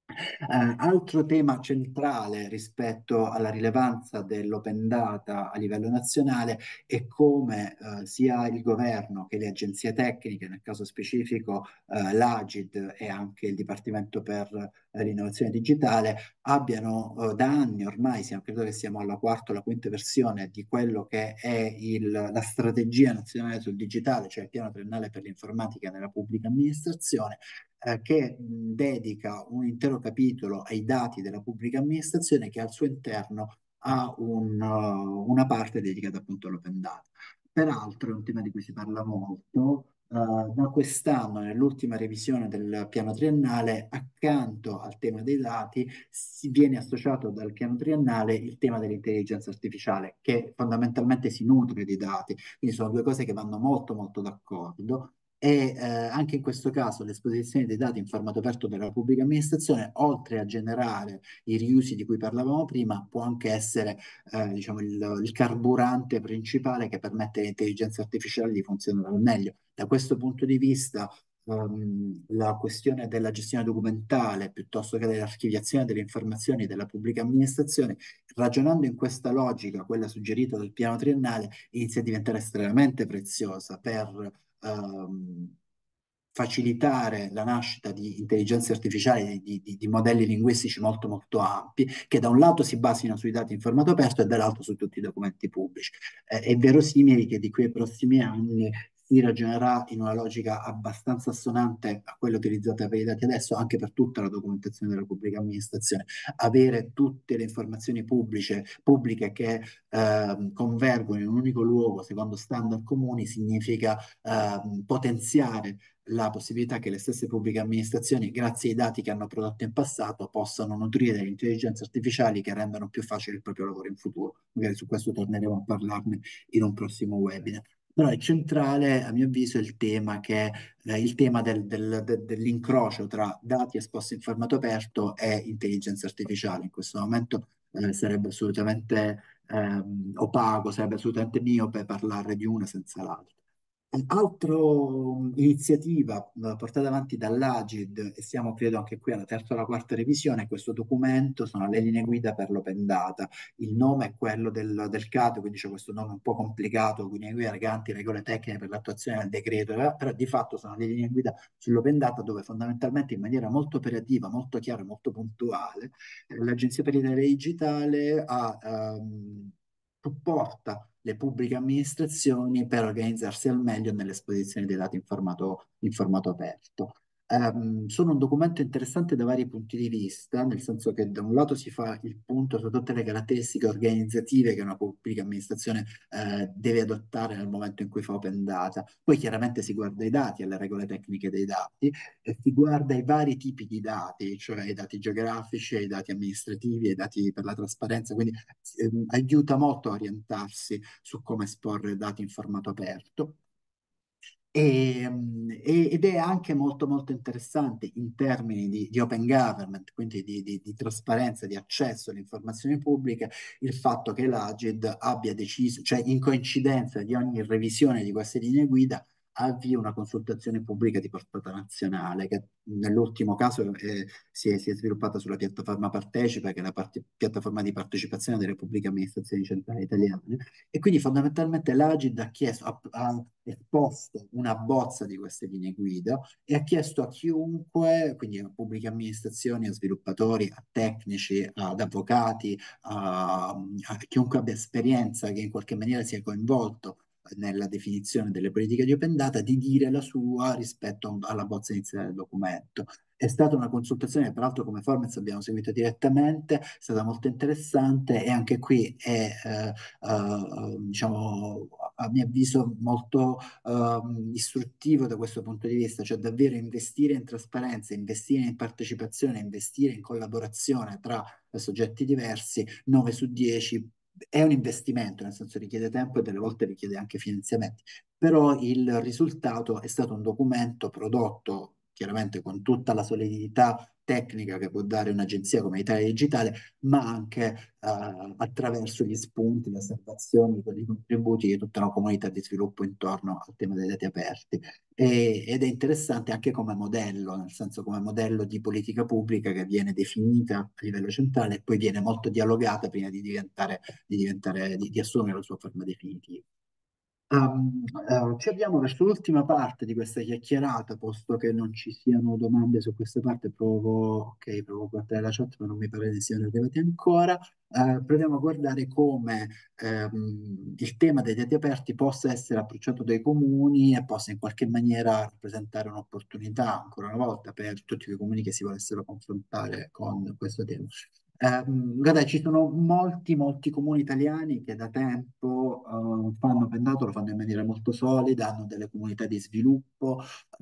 Altro tema centrale rispetto alla rilevanza dell'open data a livello nazionale è come sia il governo che le agenzie tecniche, nel caso specifico l'Agid e anche il Dipartimento per l'innovazione digitale, abbiano da anni ormai, credo che siamo alla quarta o la quinta versione di quello che è la strategia nazionale sul digitale, cioè il piano triennale per l'informatica nella pubblica amministrazione, che dedica un intero capitolo ai dati della pubblica amministrazione che al suo interno ha una parte dedicata appunto all'open data. Peraltro è un tema di cui si parla molto. Da quest'anno, nell'ultima revisione del piano triennale, accanto al tema dei dati, si viene associato dal piano triennale il tema dell'intelligenza artificiale, che fondamentalmente si nutre di dati. Quindi sono due cose che vanno molto molto d'accordo e anche in questo caso l'esposizione dei dati in formato aperto della pubblica amministrazione, oltre a generare i riusi di cui parlavamo prima, può anche essere diciamo, il carburante principale che permette all'intelligenza artificiale di funzionare al meglio. Da questo punto di vista, la questione della gestione documentale piuttosto che dell'archiviazione delle informazioni della pubblica amministrazione, ragionando in questa logica, quella suggerita dal piano triennale, inizia a diventare estremamente preziosa per facilitare la nascita di intelligenze artificiali, di modelli linguistici molto molto ampi, che da un lato si basino sui dati in formato aperto e dall'altro su tutti i documenti pubblici. È verosimile che di qui ai prossimi anni si ragionerà in una logica abbastanza assonante a quella utilizzata per i dati adesso, anche per tutta la documentazione della pubblica amministrazione. Avere tutte le informazioni pubbliche che convergono in un unico luogo secondo standard comuni significa potenziare la possibilità che le stesse pubbliche amministrazioni, grazie ai dati che hanno prodotto in passato, possano nutrire delle intelligenze artificiali che rendano più facile il proprio lavoro in futuro. Magari su questo torneremo a parlarne in un prossimo webinar. Però è centrale, a mio avviso, il tema dell'incrocio tra dati esposti in formato aperto e intelligenza artificiale. In questo momento sarebbe assolutamente opaco, sarebbe assolutamente miope parlare di una senza l'altra. Altra iniziativa portata avanti dall'Agid, e siamo credo anche qui alla terza o alla quarta revisione, questo documento sono le linee guida per l'open data. Il nome è quello del CAD, quindi c'è questo nome un po' complicato, linee guida reganti regole tecniche per l'attuazione del decreto, però di fatto sono le linee guida sull'open data dove fondamentalmente in maniera molto operativa, molto chiara e molto puntuale, l'Agenzia per l'Italia Digitale supporta le pubbliche amministrazioni per organizzarsi al meglio nell'esposizione dei dati in formato aperto. Sono un documento interessante da vari punti di vista, nel senso che da un lato si fa il punto su tutte le caratteristiche organizzative che una pubblica amministrazione deve adottare nel momento in cui fa open data, poi chiaramente si guarda i dati, alle regole tecniche dei dati, e si guarda i vari tipi di dati, cioè i dati geografici, i dati amministrativi, i dati per la trasparenza, quindi aiuta molto a orientarsi su come esporre dati in formato aperto. Ed è anche molto molto interessante in termini di open government, quindi di trasparenza, di accesso alle informazioni pubbliche, il fatto che l'Agid abbia deciso, cioè in coincidenza di ogni revisione di queste linee guida, avvia una consultazione pubblica di portata nazionale, che nell'ultimo caso si è sviluppata sulla piattaforma Partecipa, che è la piattaforma di partecipazione delle pubbliche amministrazioni centrali italiane, e quindi fondamentalmente l'Agid ha esposto una bozza di queste linee guida e ha chiesto a chiunque, quindi a pubbliche amministrazioni, a sviluppatori, a tecnici, ad avvocati, a chiunque abbia esperienza che in qualche maniera sia coinvolto nella definizione delle politiche di open data, di dire la sua rispetto alla bozza iniziale del documento. È stata una consultazione, peraltro come Formez abbiamo seguito direttamente, è stata molto interessante e anche qui è, diciamo, a mio avviso molto istruttivo da questo punto di vista, cioè davvero investire in trasparenza, investire in partecipazione, investire in collaborazione tra soggetti diversi, 9 su 10 è un investimento, nel senso richiede tempo e delle volte richiede anche finanziamenti, però il risultato è stato un documento prodotto chiaramente con tutta la solidità tecnica che può dare un'agenzia come Italia Digitale, ma anche attraverso gli spunti, le osservazioni, i contributi di tutta una comunità di sviluppo intorno al tema dei dati aperti. Ed è interessante anche come modello, nel senso come modello di politica pubblica che viene definita a livello centrale e poi viene molto dialogata prima di assumere la sua forma definitiva. Ci abbiamo verso l'ultima parte di questa chiacchierata, posto che non ci siano domande su questa parte, provo a guardare la chat, ma non mi pare ne siano arrivati ancora. Proviamo a guardare come il tema dei dati aperti possa essere approcciato dai comuni e possa in qualche maniera rappresentare un'opportunità, ancora una volta, per tutti i comuni che si volessero confrontare con questo tema. Guarda, ci sono molti comuni italiani che da tempo fanno pendato, lo fanno in maniera molto solida, hanno delle comunità di sviluppo,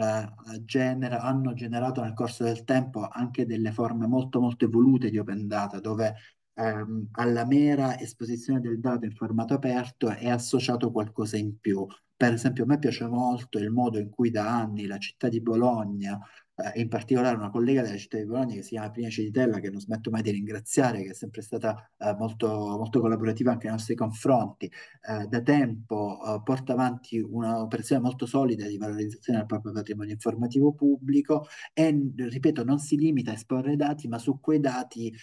hanno generato nel corso del tempo anche delle forme molto evolute di open data, dove alla mera esposizione del dato in formato aperto è associato qualcosa in più. Per esempio, a me piace molto il modo in cui da anni la città di Bologna in particolare una collega della città di Bologna che si chiama Prina Civitella, che non smetto mai di ringraziare, che è sempre stata molto collaborativa anche nei nostri confronti, da tempo porta avanti un'operazione molto solida di valorizzazione del proprio patrimonio informativo pubblico e, ripeto, non si limita a esporre dati, ma su quei dati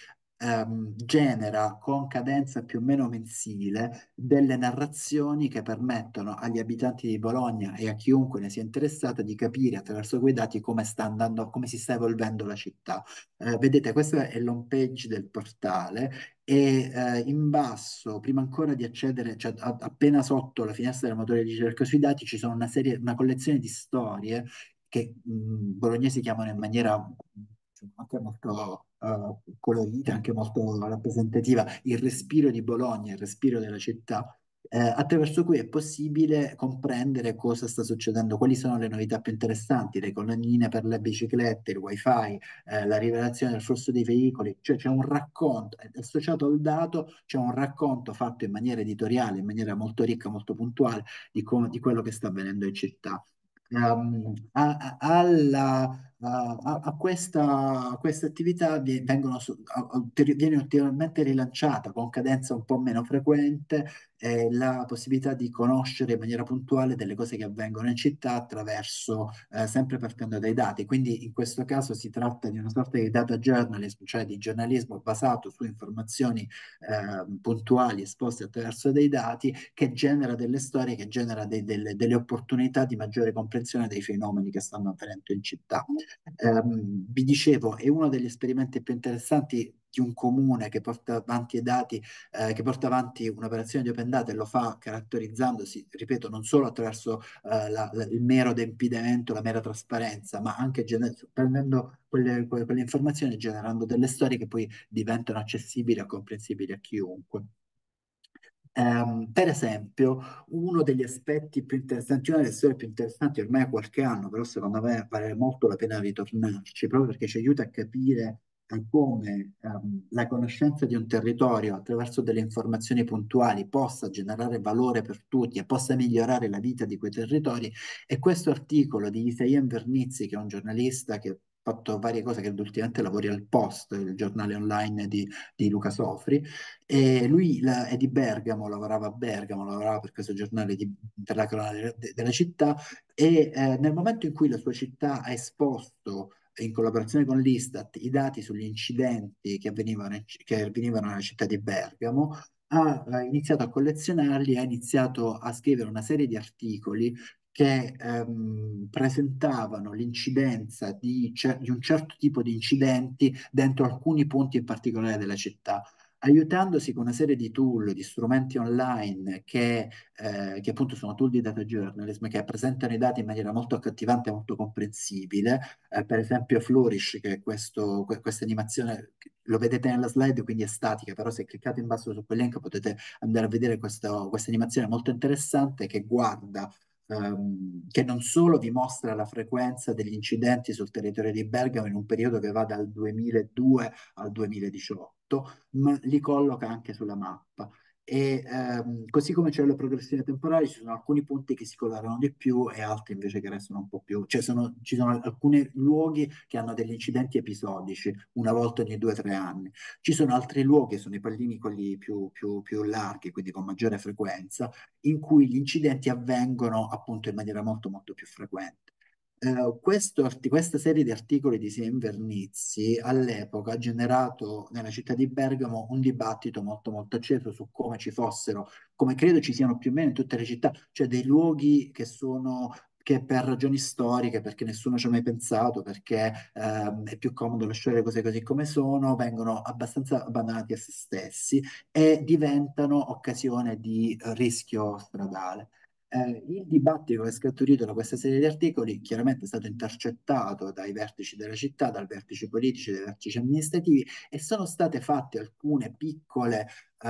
genera con cadenza più o meno mensile delle narrazioni che permettono agli abitanti di Bologna e a chiunque ne sia interessato di capire attraverso quei dati come sta andando, come si sta evolvendo la città. Vedete, questo è l'home page del portale e in basso, prima ancora di accedere, cioè appena sotto la finestra del motore di ricerca sui dati, ci sono una collezione di storie che bolognesi chiamano in maniera anche molto colorita, anche molto rappresentativa, il respiro di Bologna, il respiro della città, attraverso cui è possibile comprendere cosa sta succedendo, quali sono le novità più interessanti, le colonnine per le biciclette, il wifi, la rivelazione del flusso dei veicoli, cioè c'è un racconto, associato al dato, c'è un racconto fatto in maniera editoriale, in maniera molto ricca, molto puntuale di quello che sta avvenendo in città. A questa attività viene ulteriormente rilanciata con cadenza un po' meno frequente la possibilità di conoscere in maniera puntuale delle cose che avvengono in città attraverso, sempre partendo dai dati. Quindi in questo caso si tratta di una sorta di data journalism, cioè di giornalismo basato su informazioni puntuali esposte attraverso dei dati che genera delle storie, che genera delle opportunità di maggiore comprensione dei fenomeni che stanno avvenendo in città. Vi dicevo, è uno degli esperimenti più interessanti di un comune che porta avanti i dati, che porta avanti un'operazione di open data e lo fa caratterizzandosi, ripeto, non solo attraverso il mero adempimento, la mera trasparenza, ma anche prendendo quelle informazioni e generando delle storie che poi diventano accessibili e comprensibili a chiunque. Per esempio, uno degli aspetti più interessanti, una delle storie più interessanti ormai ha qualche anno, però secondo me vale molto la pena ritornarci, proprio perché ci aiuta a capire come la conoscenza di un territorio attraverso delle informazioni puntuali possa generare valore per tutti e possa migliorare la vita di quei territori. E questo articolo di Isaia Vernizzi, che è un giornalista che ha fatto varie cose, che ultimamente lavora al Post, il giornale online di Luca Sofri, e lui è di Bergamo, lavorava a Bergamo, lavorava per questo giornale per la cronaca della città e nel momento in cui la sua città ha esposto in collaborazione con l'Istat i dati sugli incidenti che avvenivano nella città di Bergamo, ha iniziato a collezionarli, ha iniziato a scrivere una serie di articoli che presentavano l'incidenza di un certo tipo di incidenti dentro alcuni punti in particolare della città aiutandosi con una serie di tool, di strumenti online che appunto sono tool di data journalism, che presentano i dati in maniera molto accattivante e molto comprensibile. Per esempio Flourish, che è questa animazione, lo vedete nella slide, quindi è statica, però se cliccate in basso su quel link potete andare a vedere questa animazione molto interessante che guarda che non solo vi mostra la frequenza degli incidenti sul territorio di Bergamo in un periodo che va dal 2002 al 2018, ma li colloca anche sulla mappa. E così come c'è la progressione temporale, ci sono alcuni punti che si colorano di più e altri invece che restano un po' più, cioè ci sono alcuni luoghi che hanno degli incidenti episodici, una volta ogni 2 o 3 anni. Ci sono altri luoghi, sono i pallini quelli più larghi, quindi con maggiore frequenza, in cui gli incidenti avvengono appunto in maniera molto molto più frequente. Questa serie di articoli di Sia Invernizzi all'epoca ha generato nella città di Bergamo un dibattito molto molto acceso su come ci fossero, come credo ci siano più o meno in tutte le città, cioè dei luoghi che per ragioni storiche, perché nessuno ci ha mai pensato, perché è più comodo lasciare le cose così come sono, vengono abbastanza abbandonati a se stessi e diventano occasione di rischio stradale. Il dibattito che è scaturito da questa serie di articoli chiaramente è stato intercettato dai vertici della città, dai vertici politici, dai vertici amministrativi e sono state fatte alcune piccole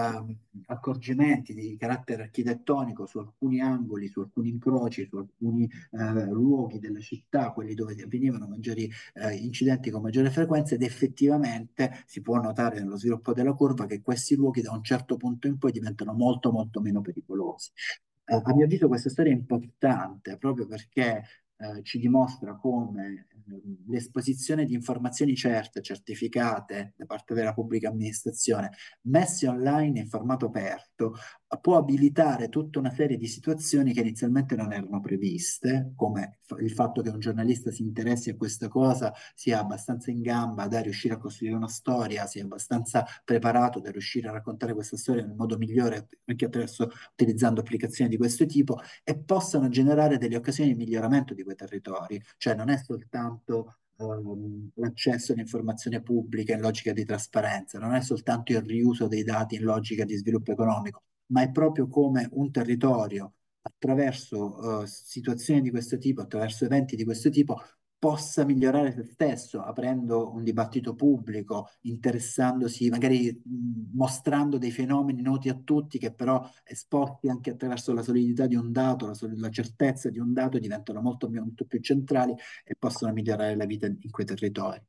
accorgimenti di carattere architettonico su alcuni angoli, su alcuni incroci, su alcuni luoghi della città, quelli dove avvenivano maggiori incidenti con maggiore frequenza ed effettivamente si può notare nello sviluppo della curva che questi luoghi da un certo punto in poi diventano molto molto meno pericolosi. A mio avviso questa storia è importante proprio perché ci dimostra come l'esposizione di informazioni certe, certificate da parte della pubblica amministrazione, messe online in formato aperto, può abilitare tutta una serie di situazioni che inizialmente non erano previste, come il fatto che un giornalista si interessi a questa cosa, sia abbastanza in gamba da riuscire a costruire una storia, sia abbastanza preparato da riuscire a raccontare questa storia nel modo migliore, anche attraverso utilizzando applicazioni di questo tipo e possano generare delle occasioni di miglioramento di quei territori. Cioè non è soltanto l'accesso all'informazione pubblica in logica di trasparenza, non è soltanto il riuso dei dati in logica di sviluppo economico, ma è proprio come un territorio attraverso situazioni di questo tipo, attraverso eventi di questo tipo, possa migliorare se stesso, aprendo un dibattito pubblico, interessandosi, magari mostrando dei fenomeni noti a tutti che però esposti anche attraverso la solidità di un dato, la certezza di un dato diventano molto, molto più centrali e possono migliorare la vita in quei territori.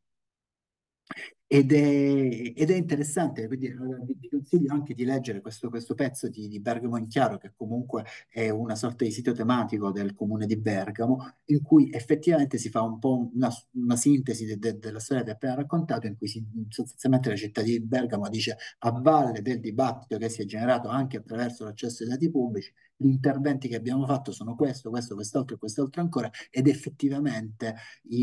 Ed è interessante, quindi vi consiglio anche di leggere questo pezzo di Bergamo in Chiaro, che comunque è una sorta di sito tematico del comune di Bergamo, in cui effettivamente si fa un po' una sintesi della storia che ho appena raccontato, in cui sostanzialmente la città di Bergamo dice a valle del dibattito che si è generato anche attraverso l'accesso ai dati pubblici, gli interventi che abbiamo fatto sono questo, quest'altro e quest'altro ancora, ed effettivamente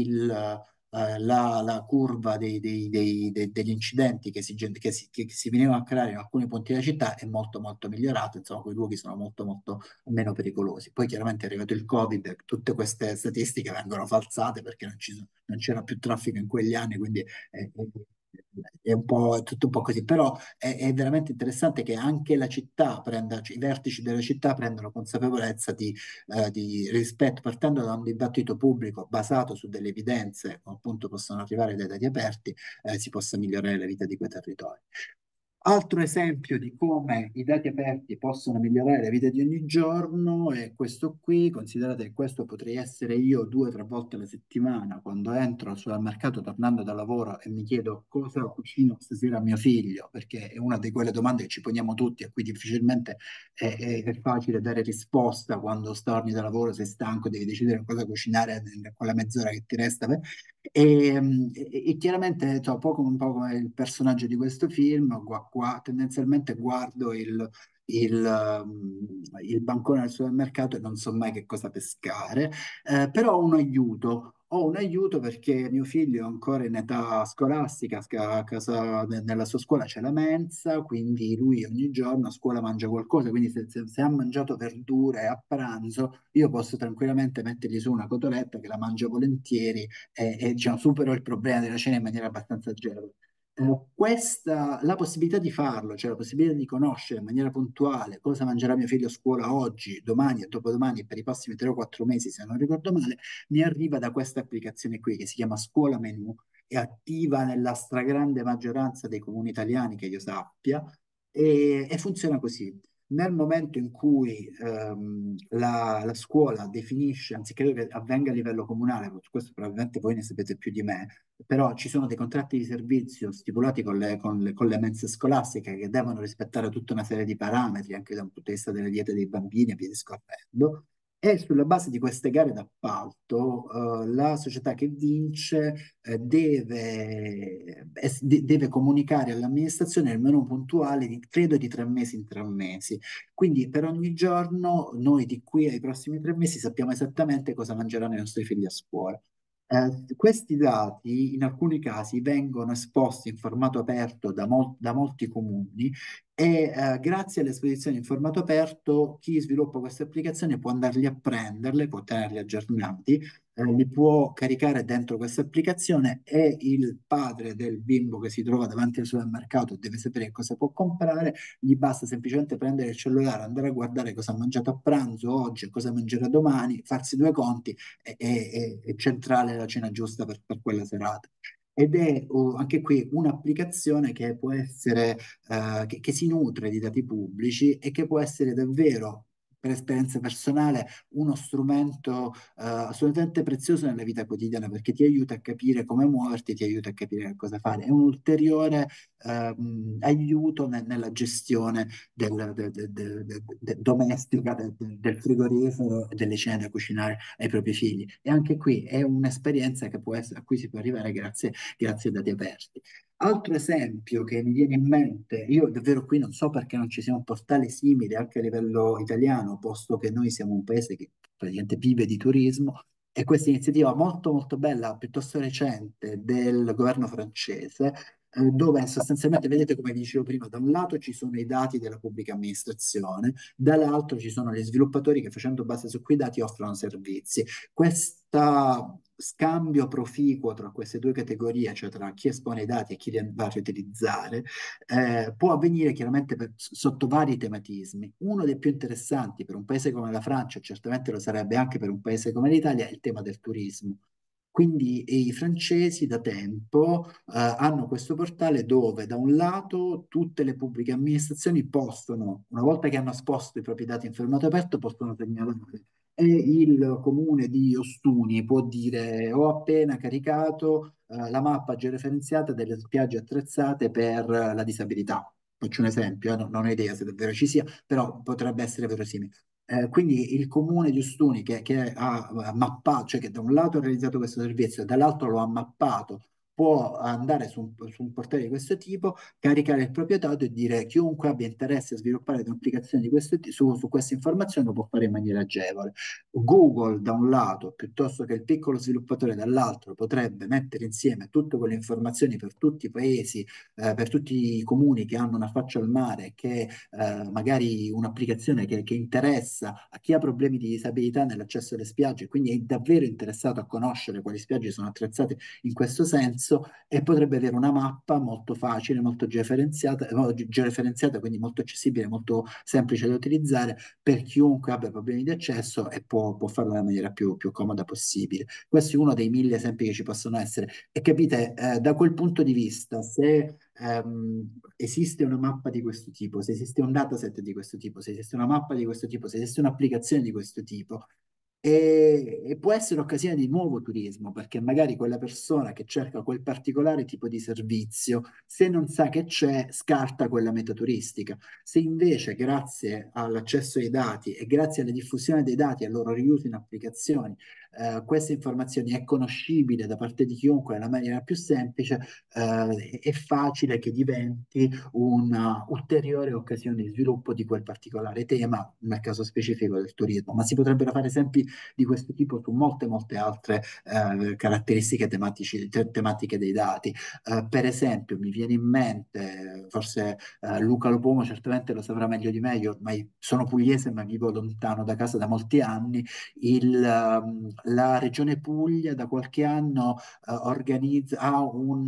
la curva degli incidenti che si venivano a creare in alcuni punti della città è molto molto migliorata, insomma, quei luoghi sono molto molto meno pericolosi. Poi chiaramente è arrivato il Covid, tutte queste statistiche vengono falsate perché non c'era più traffico in quegli anni, quindi è un po', è tutto un po' così, però è veramente interessante che anche la città prenda, cioè, i vertici della città prendano consapevolezza di rispetto, partendo da un dibattito pubblico basato su delle evidenze, appunto possono arrivare dai dati aperti, si possa migliorare la vita di quei territori. Altro esempio di come i dati aperti possono migliorare la vita di ogni giorno è questo qui. Considerate che questo potrei essere io 2 o 3 volte alla settimana quando entro al supermercato tornando da lavoro e mi chiedo cosa cucino stasera a mio figlio, perché è una di quelle domande che ci poniamo tutti a cui difficilmente è facile dare risposta quando torni da lavoro, sei stanco, devi decidere cosa cucinare in quella mezz'ora che ti resta. E chiaramente, insomma, un po' come il personaggio di questo film, qua tendenzialmente guardo il bancone del supermercato e non so mai che cosa pescare, però ho un aiuto perché mio figlio è ancora in età scolastica, a casa, nella sua scuola c'è la mensa, quindi lui ogni giorno a scuola mangia qualcosa, quindi se ha mangiato verdure a pranzo, io posso tranquillamente mettergli su una cotoletta che la mangia volentieri e, diciamo, supero il problema della cena in maniera abbastanza agevole. La possibilità di farlo, cioè la possibilità di conoscere in maniera puntuale cosa mangerà mio figlio a scuola oggi, domani e dopodomani e per i prossimi 3 o 4 mesi, se non ricordo male, mi arriva da questa applicazione qui che si chiama Scuola Menu, è attiva nella stragrande maggioranza dei comuni italiani che io sappia e funziona così. Nel momento in cui la scuola definisce, anzi credo che avvenga a livello comunale, questo probabilmente voi ne sapete più di me, però ci sono dei contratti di servizio stipulati con le mense scolastiche che devono rispettare tutta una serie di parametri, anche da un punto di vista delle diete dei bambini e via discorrendo. E sulla base di queste gare d'appalto, la società che vince deve comunicare all'amministrazione il meno puntuale di, credo, di 3 mesi in 3 mesi. Quindi per ogni giorno noi di qui ai prossimi 3 mesi sappiamo esattamente cosa mangeranno i nostri figli a scuola. Questi dati in alcuni casi vengono esposti in formato aperto da molti comuni e grazie all'esposizione in formato aperto chi sviluppa queste applicazioni può andarli a prenderle, può tenerli aggiornati, li può caricare dentro questa applicazione e il padre del bimbo che si trova davanti al supermercato e deve sapere cosa può comprare, gli basta semplicemente prendere il cellulare, andare a guardare cosa ha mangiato a pranzo oggi e cosa mangerà domani, farsi due conti e centrale la cena giusta per quella serata. Ed è anche qui un'applicazione che può essere, che si nutre di dati pubblici e che può essere davvero, per esperienza personale, uno strumento assolutamente prezioso nella vita quotidiana perché ti aiuta a capire come muoverti, ti aiuta a capire che cosa fare. È un ulteriore aiuto nella gestione domestica del frigorifero e delle cene da cucinare ai propri figli. E anche qui è un'esperienza che può essere, a cui si può arrivare grazie ai dati aperti. Altro esempio che mi viene in mente, io davvero qui non so perché non ci sia un portale simile anche a livello italiano, posto che noi siamo un paese che praticamente vive di turismo, e questa iniziativa molto molto bella, piuttosto recente, del governo francese, dove sostanzialmente, vedete come vi dicevo prima, da un lato ci sono i dati della pubblica amministrazione, dall'altro ci sono gli sviluppatori che facendo base su quei dati offrono servizi. Questo scambio proficuo tra queste due categorie, cioè tra chi espone i dati e chi li va a riutilizzare, può avvenire chiaramente sotto vari tematismi. Uno dei più interessanti per un paese come la Francia, e certamente lo sarebbe anche per un paese come l'Italia, è il tema del turismo. Quindi i francesi da tempo hanno questo portale dove da un lato tutte le pubbliche amministrazioni possono, una volta che hanno esposto i propri dati in formato aperto, possono segnalare. E il comune di Ostuni può dire: ho appena caricato la mappa georeferenziata delle spiagge attrezzate per la disabilità. Faccio un esempio, non ho idea se davvero ci sia, però potrebbe essere verosimile. Quindi il comune di Ostuni che ha mappato, cioè che da un lato ha realizzato questo servizio e dall'altro lo ha mappato, può andare su un portale di questo tipo, caricare il proprio dato e dire chiunque abbia interesse a sviluppare un'applicazione di su questa informazione lo può fare in maniera agevole. Google da un lato, piuttosto che il piccolo sviluppatore dall'altro, potrebbe mettere insieme tutte quelle informazioni per tutti i paesi, per tutti i comuni che hanno una faccia al mare, che magari un'applicazione che interessa a chi ha problemi di disabilità nell'accesso alle spiagge, quindi è davvero interessato a conoscere quali spiagge sono attrezzate in questo senso e potrebbe avere una mappa molto facile, molto georeferenziata, quindi molto accessibile, molto semplice da utilizzare per chiunque abbia problemi di accesso e può farlo nella maniera più comoda possibile. Questo è uno dei 1000 esempi che ci possono essere. E capite, da quel punto di vista, se esiste una mappa di questo tipo, se esiste un dataset di questo tipo, se esiste una mappa di questo tipo, se esiste un'applicazione di questo tipo, e può essere occasione di nuovo turismo, perché magari quella persona che cerca quel particolare tipo di servizio, se non sa che c'è, scarta quella meta turistica. Se invece, grazie all'accesso ai dati e grazie alla diffusione dei dati e al loro riuso in applicazioni, questa informazione è conoscibile da parte di chiunque nella maniera più semplice, è facile che diventi una ulteriore occasione di sviluppo di quel particolare tema, nel caso specifico del turismo. Ma si potrebbero fare esempi di questo tipo su molte altre caratteristiche tematiche dei dati. Per esempio, mi viene in mente, forse Luca Lopomo certamente lo saprà meglio di me, io ormai sono pugliese ma vivo lontano da casa da molti anni, la Regione Puglia da qualche anno ha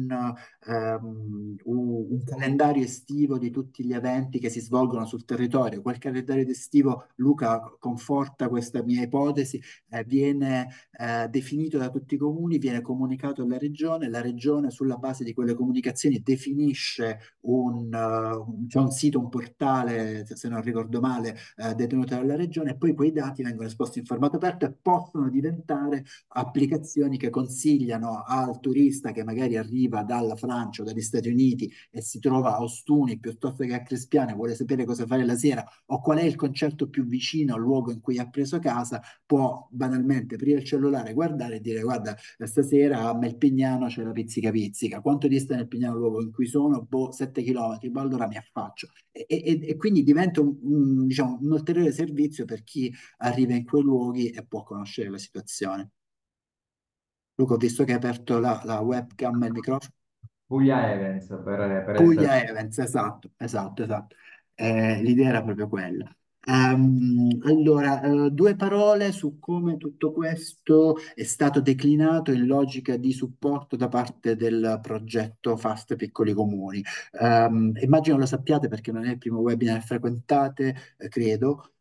un calendario estivo di tutti gli eventi che si svolgono sul territorio. Quel calendario estivo, Luca, conforta questa mia ipotesi, paesi, viene definito da tutti i comuni, viene comunicato alla regione, la regione sulla base di quelle comunicazioni definisce c'è un sito, un portale, se non ricordo male, detenuto dalla regione, e poi quei dati vengono esposti in formato aperto e possono diventare applicazioni che consigliano al turista che magari arriva dalla Francia o dagli Stati Uniti e si trova a Ostuni piuttosto che a Crespiane, vuole sapere cosa fare la sera o qual è il concerto più vicino al luogo in cui ha preso casa, può banalmente aprire il cellulare, guardare e dire: guarda, stasera a Melpignano c'è la pizzica pizzica, quanto dista Melpignano il luogo in cui sono? Boh, 7 km, boh, allora mi affaccio. E quindi diventa diciamo, un ulteriore servizio per chi arriva in quei luoghi e può conoscere la situazione. Luca, ho visto che hai aperto la webcam e il microfono.
Puglia Evans per essere.
Puglia Evans, esatto, esatto, esatto. L'idea era proprio quella. Allora, due parole su come tutto questo è stato declinato in logica di supporto da parte del progetto Fast Piccoli Comuni. Immagino lo sappiate perché non è il primo webinar che frequentate, credo.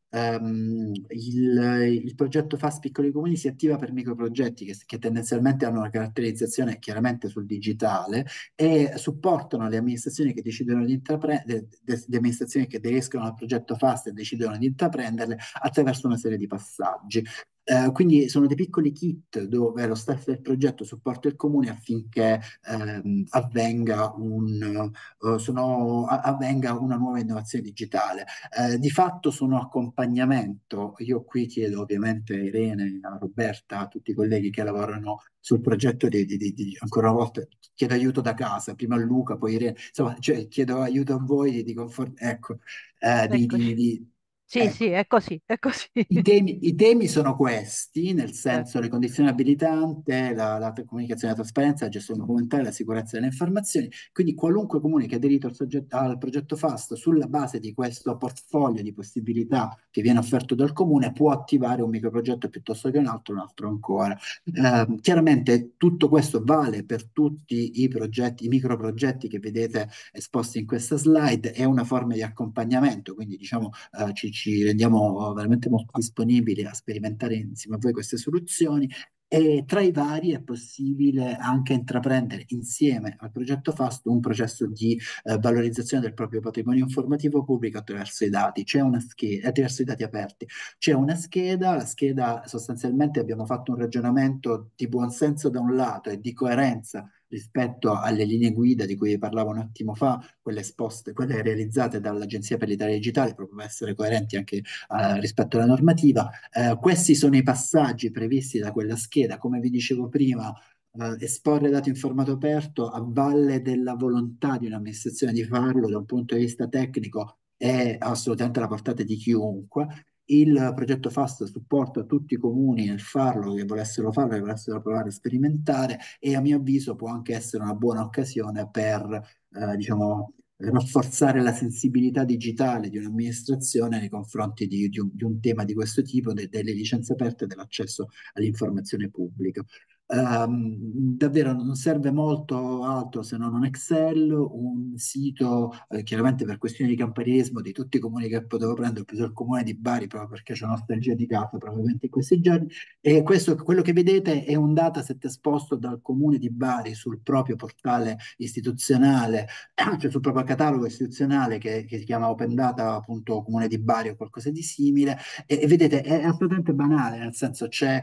Il progetto Fast Piccoli Comuni si attiva per microprogetti che tendenzialmente hanno una caratterizzazione chiaramente sul digitale e supportano le amministrazioni che decidono di intraprendere, le amministrazioni che aderiscono al progetto FAST e decidono di intraprenderle attraverso una serie di passaggi. Quindi sono dei piccoli kit dove lo staff del progetto supporta il comune affinché avvenga una nuova innovazione digitale. Di fatto sono accompagnamento. Io qui chiedo ovviamente a Irene, a Roberta, a tutti i colleghi che lavorano sul progetto ancora una volta chiedo aiuto da casa, prima a Luca, poi Irene, insomma, cioè, chiedo aiuto a voi ecco,
Eccoci. Sì, sì,
ecco.
è così, è così.
I temi sono questi, nel
Certo.
senso le condizioni abilitante, la comunicazione e la trasparenza, la gestione documentale, la sicurezza delle informazioni. Quindi qualunque comune che ha aderito al progetto FAST sulla base di questo portfolio di possibilità che viene offerto dal comune può attivare un microprogetto piuttosto che un altro ancora. Chiaramente tutto questo vale per tutti i progetti, i microprogetti che vedete esposti in questa slide, è una forma di accompagnamento, quindi diciamo ci rendiamo veramente molto disponibili a sperimentare insieme a voi queste soluzioni. E tra i vari è possibile anche intraprendere insieme al progetto FAST un processo di valorizzazione del proprio patrimonio informativo pubblico attraverso i dati. C'è una scheda, attraverso i dati aperti. C'è una scheda, la scheda sostanzialmente abbiamo fatto un ragionamento di buonsenso da un lato e di coerenza rispetto alle linee guida di cui parlavo un attimo fa, quelle esposte, quelle realizzate dall'Agenzia per l'Italia Digitale, proprio per essere coerenti anche rispetto alla normativa. Questi sono i passaggi previsti da quella scheda, come vi dicevo prima. Esporre dati in formato aperto a valle della volontà di un'amministrazione di farlo da un punto di vista tecnico è assolutamente alla portata di chiunque. Il progetto FAST supporta tutti i comuni nel farlo, che volessero farlo, che volessero provare a sperimentare, e a mio avviso può anche essere una buona occasione per, diciamo, rafforzare la sensibilità digitale di un'amministrazione nei confronti di un tema di questo tipo, delle licenze aperte e dell'accesso all'informazione pubblica. Davvero non serve molto altro se non un Excel, un sito, chiaramente per questioni di campanilismo di tutti i comuni che potevo prendere, ho preso il comune di Bari proprio perché c'è nostalgia di casa probabilmente in questi giorni, e questo, quello che vedete è un dataset esposto dal comune di Bari sul proprio portale istituzionale, cioè sul proprio catalogo istituzionale che si chiama Open Data, appunto Comune di Bari o qualcosa di simile, e vedete è assolutamente banale, nel senso c'è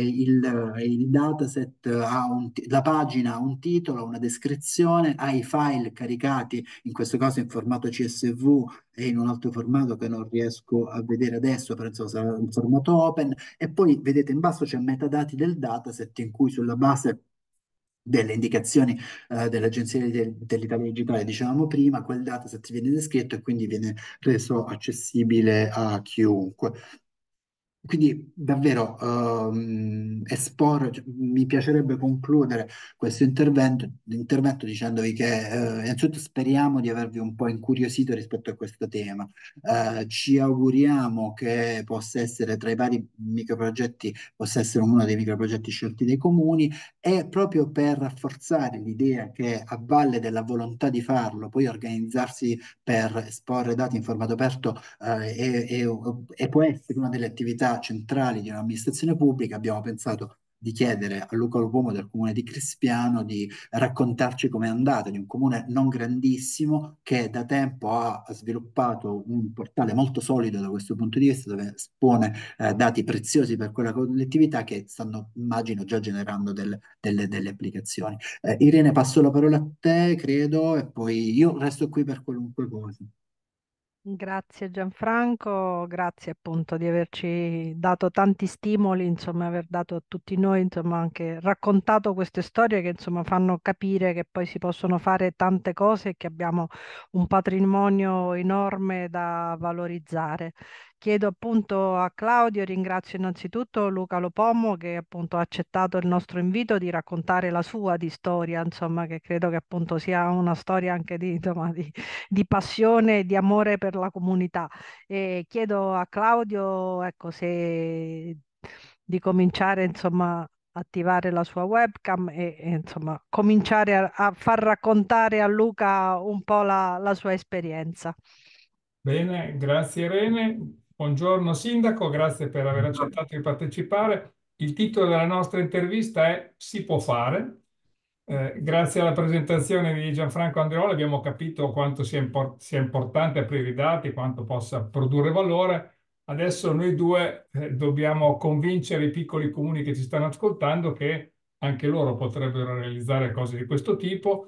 il dataset, la pagina ha un titolo, una descrizione, ha i file caricati, in questo caso in formato CSV e in un altro formato che non riesco a vedere adesso, però insomma sarà un formato open, e poi vedete in basso c'è metadati del dataset in cui sulla base delle indicazioni dell'Agenzia dell'Italia Digitale, dicevamo prima, quel dataset viene descritto e quindi viene reso accessibile a chiunque. Quindi davvero esporre, cioè, mi piacerebbe concludere questo intervento dicendovi che innanzitutto speriamo di avervi un po' incuriosito rispetto a questo tema. Ci auguriamo che possa essere tra i vari microprogetti, possa essere uno dei microprogetti scelti dai comuni, e proprio per rafforzare l'idea che a valle della volontà di farlo, poi organizzarsi per esporre dati in formato aperto e può essere una delle attività attività centrali di un'amministrazione pubblica, abbiamo pensato di chiedere a Luca Lopomo del comune di Crispiano di raccontarci com'è andato, di un comune non grandissimo che da tempo ha sviluppato un portale molto solido da questo punto di vista, dove espone dati preziosi per quella collettività che stanno, immagino, già generando delle applicazioni. Irene, passo la parola a te, credo, e poi io resto qui per qualunque cosa.
Grazie Gianfranco, grazie appunto di averci dato tanti stimoli, insomma, aver dato a tutti noi, insomma, anche raccontato queste storie che insomma fanno capire che poi si possono fare tante cose e che abbiamo un patrimonio enorme da valorizzare. Chiedo appunto a Claudio, ringrazio innanzitutto Luca Lopomo che appunto ha accettato il nostro invito di raccontare la sua di storia, insomma, che credo che appunto sia una storia anche insomma, di passione e di amore per la comunità. E chiedo a Claudio, ecco, se di cominciare, insomma, attivare la sua webcam insomma, cominciare a far raccontare a Luca un po' la sua esperienza.
Bene, grazie Irene. Buongiorno Sindaco, grazie per aver accettato di partecipare. Il titolo della nostra intervista è Si può fare. Grazie alla presentazione di Gianfranco Andreola abbiamo capito quanto sia importante aprire i dati, quanto possa produrre valore. Adesso noi due dobbiamo convincere i piccoli comuni che ci stanno ascoltando che anche loro potrebbero realizzare cose di questo tipo.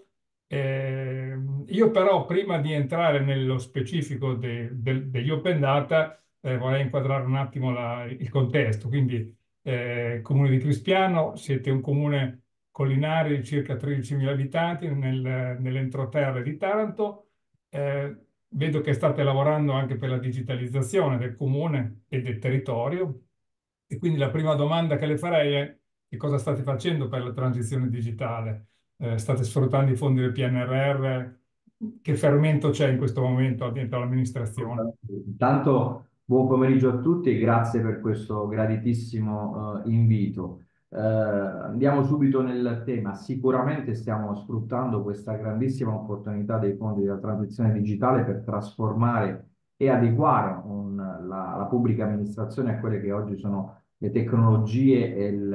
Io però, prima di entrare nello specifico degli open data, vorrei inquadrare un attimo il contesto. Quindi, Comune di Crispiano, siete un comune collinare di circa 13.000 abitanti nell'entroterra di Taranto. Vedo che state lavorando anche per la digitalizzazione del comune e del territorio. E quindi la prima domanda che le farei è: che cosa state facendo per la transizione digitale? State sfruttando i fondi del PNRR? Che fermento c'è in questo momento dentro l'amministrazione?
Intanto, buon pomeriggio a tutti e grazie per questo graditissimo invito. Andiamo subito nel tema. Sicuramente stiamo sfruttando questa grandissima opportunità dei fondi della transizione digitale per trasformare e adeguare la pubblica amministrazione a quelle che oggi sono le tecnologie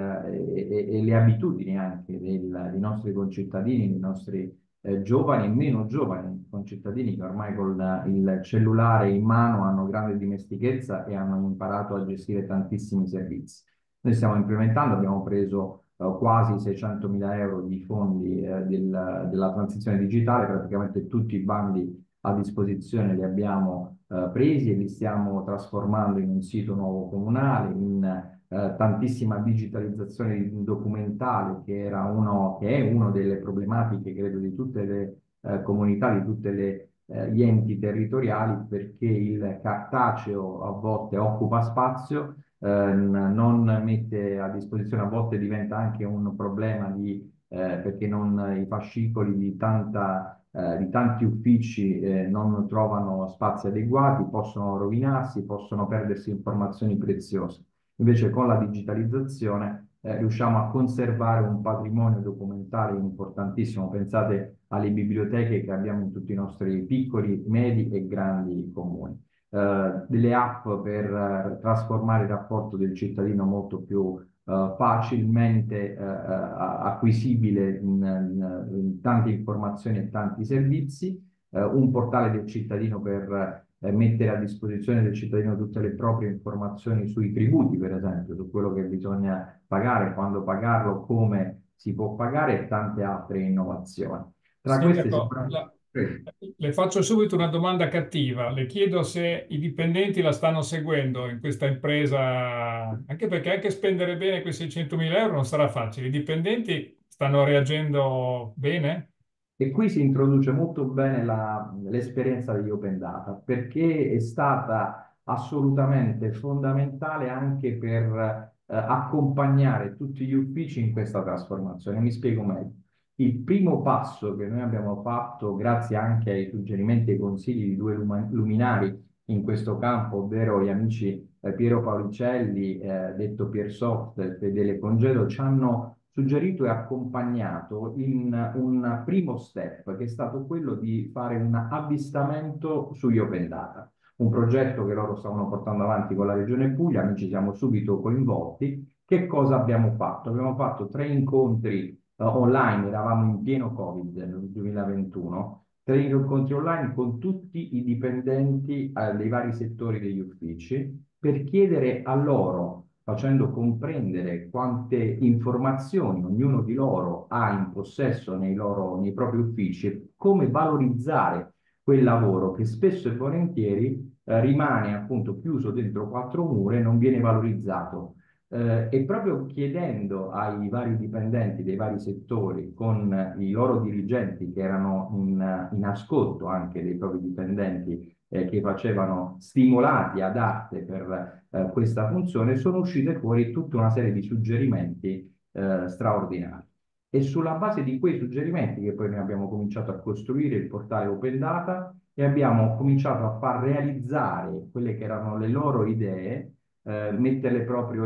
e le abitudini anche dei nostri concittadini, dei nostri giovani e meno giovani concittadini che ormai con il cellulare in mano hanno grande dimestichezza e hanno imparato a gestire tantissimi servizi. Noi stiamo implementando, abbiamo preso quasi 600.000 euro di fondi della transizione digitale, praticamente tutti i bandi a disposizione li abbiamo presi e li stiamo trasformando in un sito nuovo comunale, in tantissima digitalizzazione documentale che è una delle problematiche, credo, di tutte le comunità, di tutti gli enti territoriali, perché il cartaceo a volte occupa spazio, non mette a disposizione, a volte diventa anche un problema perché i fascicoli di tanti uffici non trovano spazi adeguati, possono rovinarsi, possono perdersi informazioni preziose. Invece con la digitalizzazione riusciamo a conservare un patrimonio documentale importantissimo. Pensate alle biblioteche che abbiamo in tutti i nostri piccoli, medi e grandi comuni. Delle app per trasformare il rapporto del cittadino molto più facilmente acquisibile in tante informazioni e tanti servizi, un portale del cittadino per mettere a disposizione del cittadino tutte le proprie informazioni sui tributi, per esempio, su quello che bisogna pagare, quando pagarlo, come si può pagare e tante altre innovazioni. Tra queste
Sindaco,
sicuramente...
le faccio subito una domanda cattiva. Le chiedo se i dipendenti la stanno seguendo in questa impresa, anche perché anche spendere bene quei 600.000 euro non sarà facile. I dipendenti stanno reagendo bene?
E qui si introduce molto bene l'esperienza degli open data, perché è stata assolutamente fondamentale anche per accompagnare tutti gli uffici in questa trasformazione. Mi spiego meglio. Il primo passo che noi abbiamo fatto, grazie anche ai suggerimenti e ai consigli di due luminari in questo campo, ovvero gli amici Piero Paolicelli, detto Piersoft, e Fedele Congedo, ci hanno suggerito e accompagnato in un primo step che è stato quello di fare un avvistamento sugli open data. un progetto che loro stavano portando avanti con la Regione Puglia, noi ci siamo subito coinvolti. Che cosa abbiamo fatto? Abbiamo fatto 3 incontri online, eravamo in pieno Covid nel 2021, 3 incontri online con tutti i dipendenti dei vari settori degli uffici per chiedere a loro, facendo comprendere quante informazioni ognuno di loro ha in possesso nei propri uffici, come valorizzare quel lavoro che spesso e volentieri rimane appunto chiuso dentro 4 mura e non viene valorizzato. E proprio chiedendo ai vari dipendenti dei vari settori, con i loro dirigenti che erano in ascolto anche dei propri dipendenti che facevano stimolati ad arte per questa funzione, sono uscite fuori tutta una serie di suggerimenti straordinari. E sulla base di quei suggerimenti che poi noi abbiamo cominciato a costruire il portale Open Data e abbiamo cominciato a far realizzare quelle che erano le loro idee, metterle proprio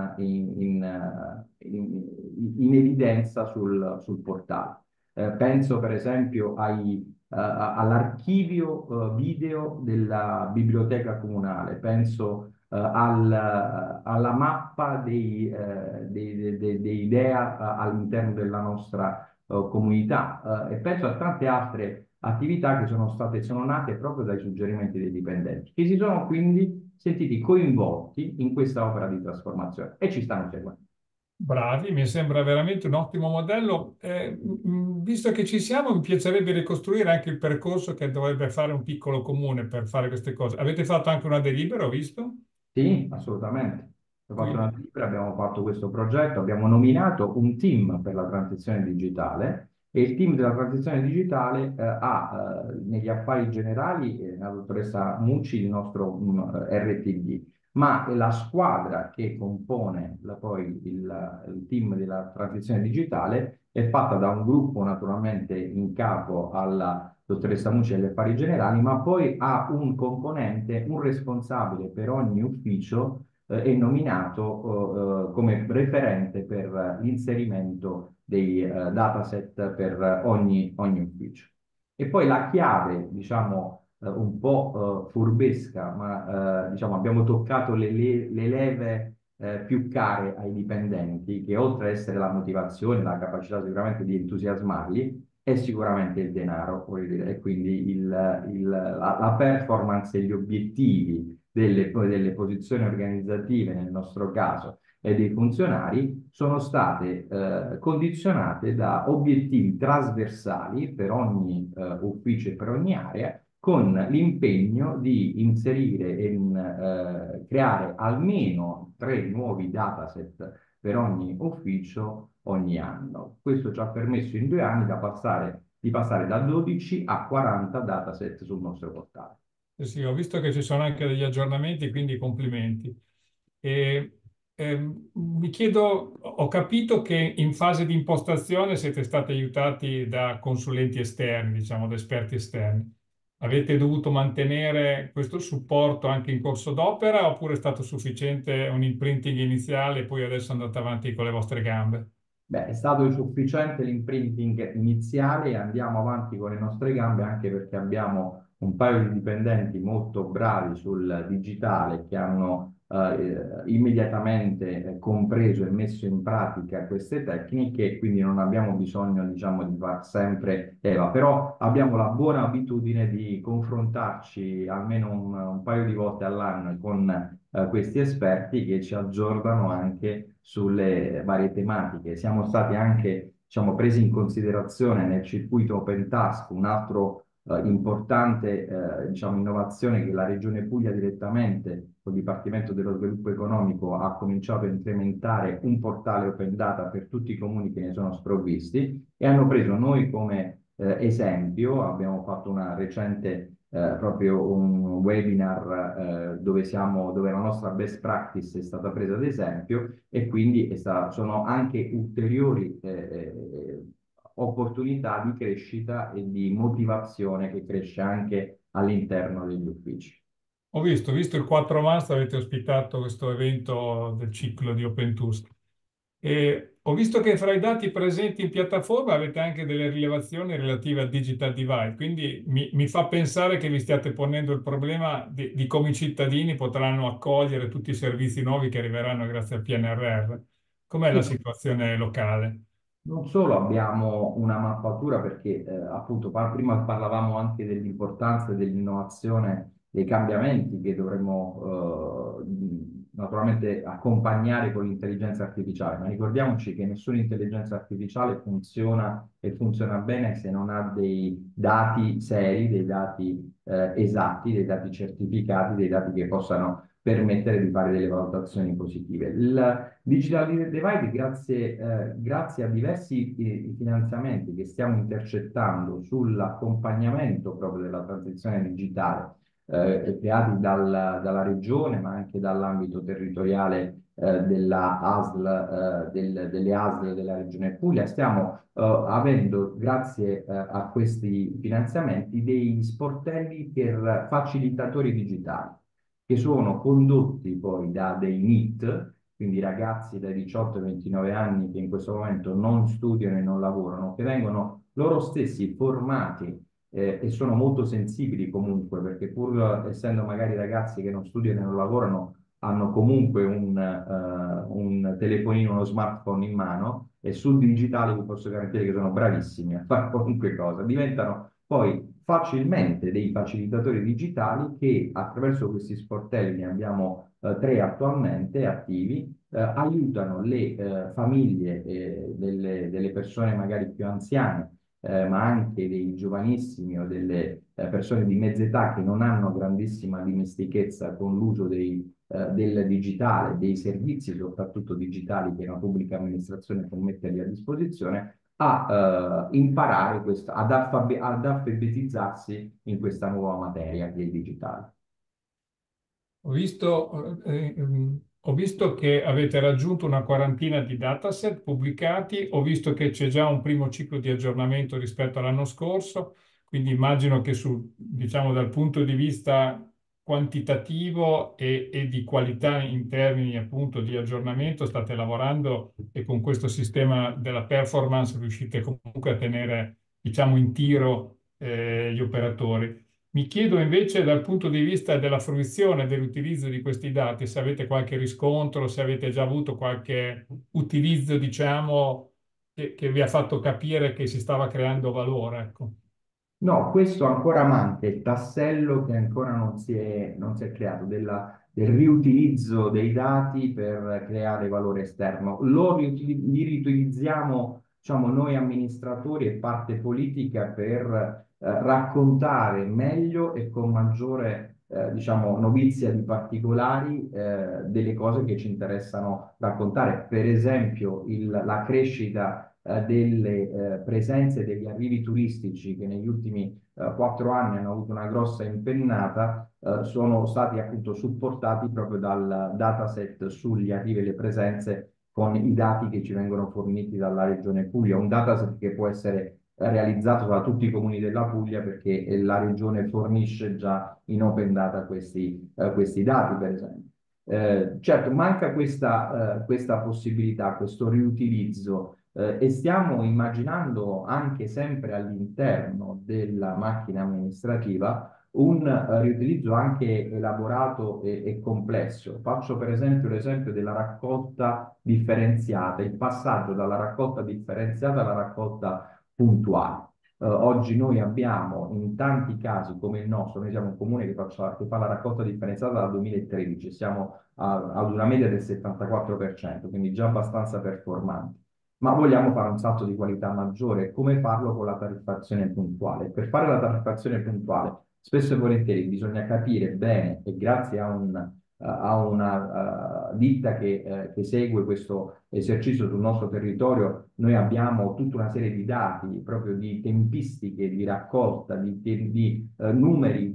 in evidenza sul portale. Penso per esempio all'archivio video della biblioteca comunale, penso alla mappa dei IDEA all'interno della nostra comunità e penso a tante altre attività che sono nate proprio dai suggerimenti dei dipendenti, che si sono quindi sentiti coinvolti in questa opera di trasformazione e ci stanno seguendo.
Bravi, mi sembra veramente un ottimo modello. Visto che ci siamo, mi piacerebbe ricostruire anche il percorso che dovrebbe fare un piccolo comune per fare queste cose. Avete fatto anche una delibera, ho visto?
Sì, assolutamente. Abbiamo fatto una
Quindi,
delibera, abbiamo fatto questo progetto, abbiamo nominato un team per la transizione digitale e il team della transizione digitale ha negli affari generali la dottoressa Mucci, il nostro RTD, ma la squadra che compone poi il team della transizione digitale è fatta da un gruppo naturalmente in capo alla dottoressa Mucci agli affari generali, ma poi ha un componente, un responsabile per ogni ufficio è nominato come referente per l'inserimento dei dataset per ogni ufficio. E poi la chiave, diciamo, un po' furbesca, ma diciamo abbiamo toccato le leve più care ai dipendenti, che oltre ad essere la motivazione, la capacità sicuramente di entusiasmarli, è sicuramente il denaro, voglio dire, e quindi la performance e gli obiettivi delle posizioni organizzative, nel nostro caso, e dei funzionari, sono state condizionate da obiettivi trasversali per ogni ufficio e per ogni area, con l'impegno di inserire e creare almeno 3 nuovi dataset per ogni ufficio ogni anno. Questo ci ha permesso in 2 anni di passare da 12 a 40 dataset sul nostro portale.
sì, ho visto che ci sono anche degli aggiornamenti, quindi complimenti. E, mi chiedo, ho capito che in fase di impostazione siete stati aiutati da consulenti esterni, diciamo, da esperti esterni. Avete dovuto mantenere questo supporto anche in corso d'opera oppure è stato sufficiente un imprinting iniziale e poi adesso andate avanti con le vostre gambe?
Beh, è stato sufficiente l'imprinting iniziale e andiamo avanti con le nostre gambe anche perché abbiamo un paio di dipendenti molto bravi sul digitale che hanno immediatamente compreso e messo in pratica queste tecniche e quindi non abbiamo bisogno, diciamo, di far sempre leva, però abbiamo la buona abitudine di confrontarci almeno un paio di volte all'anno con questi esperti che ci aggiornano anche sulle varie tematiche. Siamo stati anche, diciamo, presi in considerazione nel circuito Open Task, un altro importante diciamo, innovazione che la Regione Puglia direttamente col Dipartimento dello Sviluppo Economico ha cominciato a implementare un portale Open Data per tutti i comuni che ne sono sprovvisti e hanno preso noi come esempio, abbiamo fatto una recente proprio un webinar dove la nostra best practice è stata presa ad esempio e quindi sono anche ulteriori opportunità di crescita e di motivazione che cresce anche all'interno degli uffici.
Ho visto il 4 marzo avete ospitato questo evento del ciclo di Open Tusk. E Ho visto che fra i dati presenti in piattaforma avete anche delle rilevazioni relative al digital divide, quindi mi fa pensare che vi stiate ponendo il problema di come i cittadini potranno accogliere tutti i servizi nuovi che arriveranno grazie al PNRR. Com'è la
Sì.
situazione locale?
Non solo abbiamo una mappatura perché appunto prima parlavamo anche dell'importanza dell'innovazione, dei cambiamenti che dovremmo naturalmente accompagnare con l'intelligenza artificiale, ma ricordiamoci che nessuna intelligenza artificiale funziona e funziona bene se non ha dei dati seri, dei dati esatti, dei dati certificati, dei dati che possano permettere di fare delle valutazioni positive. Il Digital Divide, grazie a diversi finanziamenti che stiamo intercettando sull'accompagnamento proprio della transizione digitale, creati dalla regione, ma anche dall'ambito territoriale della ASL, delle ASL della regione Puglia, stiamo avendo, grazie a questi finanziamenti, dei sportelli per facilitatori digitali che sono condotti poi da dei NEET, quindi ragazzi dai 18 ai 29 anni che in questo momento non studiano e non lavorano, che vengono loro stessi formati e sono molto sensibili comunque, perché pur essendo magari ragazzi che non studiano e non lavorano, hanno comunque un telefonino, uno smartphone in mano e sul digitale vi posso garantire che sono bravissimi a fare qualunque cosa. Diventano poi facilmente dei facilitatori digitali che attraverso questi sportelli, ne abbiamo tre attualmente attivi, aiutano le famiglie delle persone magari più anziane, ma anche dei giovanissimi o delle persone di mezza età che non hanno grandissima dimestichezza con l'uso del digitale, dei servizi soprattutto digitali che una pubblica amministrazione può metterli a disposizione, a imparare ad alfabetizzarsi in questa nuova materia che è il digitale.
Ho visto che avete raggiunto una quarantina di dataset pubblicati, ho visto che c'è già un primo ciclo di aggiornamento rispetto all'anno scorso, quindi immagino che diciamo, dal punto di vista quantitativo e di qualità in termini appunto di aggiornamento state lavorando e con questo sistema della performance riuscite comunque a tenere, diciamo, in tiro gli operatori. Mi chiedo invece dal punto di vista della fruizione e dell'utilizzo di questi dati, se avete qualche riscontro, se avete già avuto qualche utilizzo, diciamo, che vi ha fatto capire che si stava creando valore, ecco.
No, questo ancora manca, il tassello che ancora non si è creato, del riutilizzo dei dati per creare valore esterno. Li riutilizziamo, diciamo, noi amministratori e parte politica per raccontare meglio e con maggiore, diciamo, novizia di particolari delle cose che ci interessano raccontare. Per esempio, la crescita delle presenze degli arrivi turistici che negli ultimi 4 anni hanno avuto una grossa impennata, sono stati appunto supportati proprio dal dataset sugli arrivi e le presenze con i dati che ci vengono forniti dalla Regione Puglia, un dataset che può essere realizzato da tutti i comuni della Puglia perché la Regione fornisce già in open data questi dati, per esempio. Certo, manca questa possibilità, questo riutilizzo e stiamo immaginando anche sempre all'interno della macchina amministrativa un riutilizzo anche elaborato e complesso. Faccio per esempio l'esempio della raccolta differenziata, il passaggio dalla raccolta differenziata alla raccolta puntuale. Oggi noi abbiamo in tanti casi come il nostro, noi siamo un comune che fa la raccolta differenziata dal 2013, siamo ad una media del 74%, quindi già abbastanza performanti. Ma vogliamo fare un salto di qualità maggiore, come farlo con la tariffazione puntuale? Per fare la tariffazione puntuale, spesso e volentieri bisogna capire bene, e grazie a una ditta che segue questo esercizio sul nostro territorio, noi abbiamo tutta una serie di dati, proprio di tempistiche di raccolta, di numeri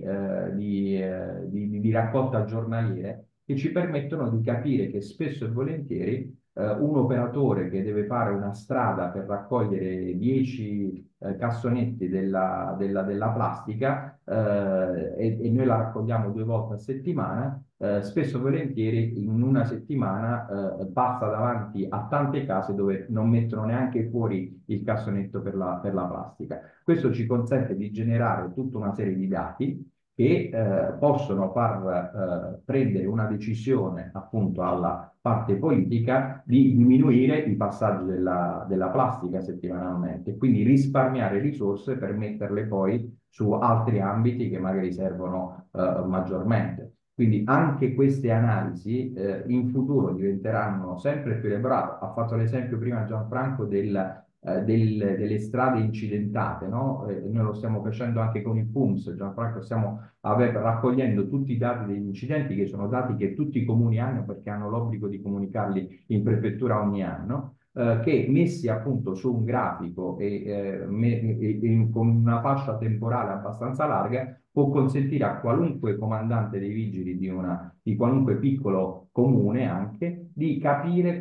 di raccolta giornaliere, che ci permettono di capire che spesso e volentieri un operatore che deve fare una strada per raccogliere 10 cassonetti della plastica e noi la raccogliamo 2 volte a settimana, spesso e volentieri in una settimana passa davanti a tante case dove non mettono neanche fuori il cassonetto per la plastica. Questo ci consente di generare tutta una serie di dati che possono far prendere una decisione appunto alla parte politica di diminuire i passaggi della plastica settimanalmente, quindi risparmiare risorse per metterle poi su altri ambiti che magari servono maggiormente. Quindi anche queste analisi in futuro diventeranno sempre più elaborate. Ha fatto l'esempio prima Gianfranco delle strade incidentate, no? Noi lo stiamo facendo anche con il PUMS, Gianfranco, stiamo raccogliendo tutti i dati degli incidenti, che sono dati che tutti i comuni hanno perché hanno l'obbligo di comunicarli in prefettura ogni anno, che messi appunto su un grafico con una fascia temporale abbastanza larga, può consentire a qualunque comandante dei vigili di qualunque piccolo comune anche di capire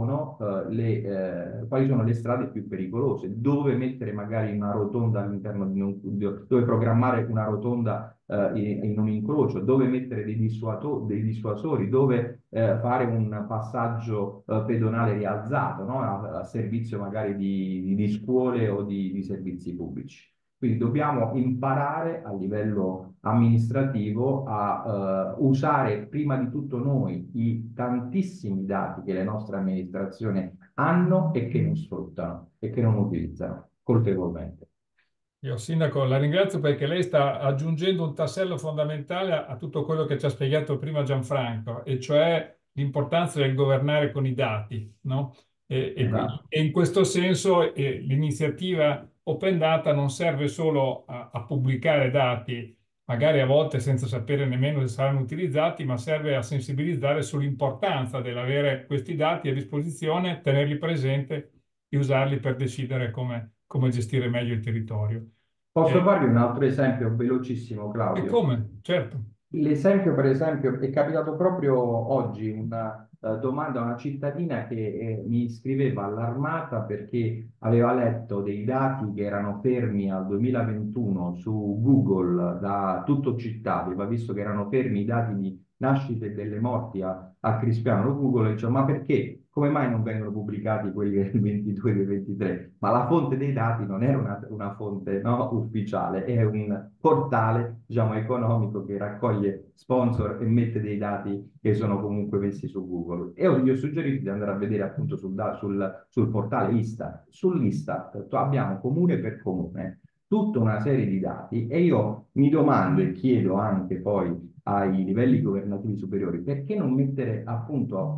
quali sono le strade più pericolose, dove mettere magari una rotonda all'interno dove programmare una rotonda in un incrocio, dove mettere dei dissuasori, dove fare un passaggio pedonale rialzato, no? A servizio magari di scuole o di servizi pubblici. Quindi dobbiamo imparare a livello amministrativo a usare prima di tutto noi i tantissimi dati che le nostre amministrazioni hanno e che non sfruttano e che non utilizzano colpevolmente.
Io, Sindaco, la ringrazio perché lei sta aggiungendo un tassello fondamentale a tutto quello che ci ha spiegato prima Gianfranco, e cioè l'importanza del governare con i dati, no?
Esatto.
E in questo senso l'iniziativa Open Data non serve solo a pubblicare dati, magari a volte senza sapere nemmeno se saranno utilizzati, ma serve a sensibilizzare sull'importanza dell'avere questi dati a disposizione, tenerli presenti e usarli per decidere come gestire meglio il territorio.
Posso
E,
farvi un altro esempio velocissimo,
e
Claudio?
come? Certo.
L'esempio, per esempio, è capitato proprio oggi una domanda a una cittadina che mi scriveva allarmata perché aveva letto dei dati che erano fermi al 2021 su Google da tutto città, aveva visto che erano fermi i dati di nascite e delle morti a Crispiano. Google diceva, ma perché? Come mai non vengono pubblicati quelli del 22 e del 23? Ma la fonte dei dati non era una fonte, no, ufficiale, è un portale, diciamo, economico che raccoglie sponsor e mette dei dati che sono comunque messi su Google. E io gli ho suggerito di andare a vedere appunto sul portale Istat. Sull'Istat abbiamo comune per comune tutta una serie di dati e io mi domando e chiedo anche poi ai livelli governativi superiori, perché non mettere appunto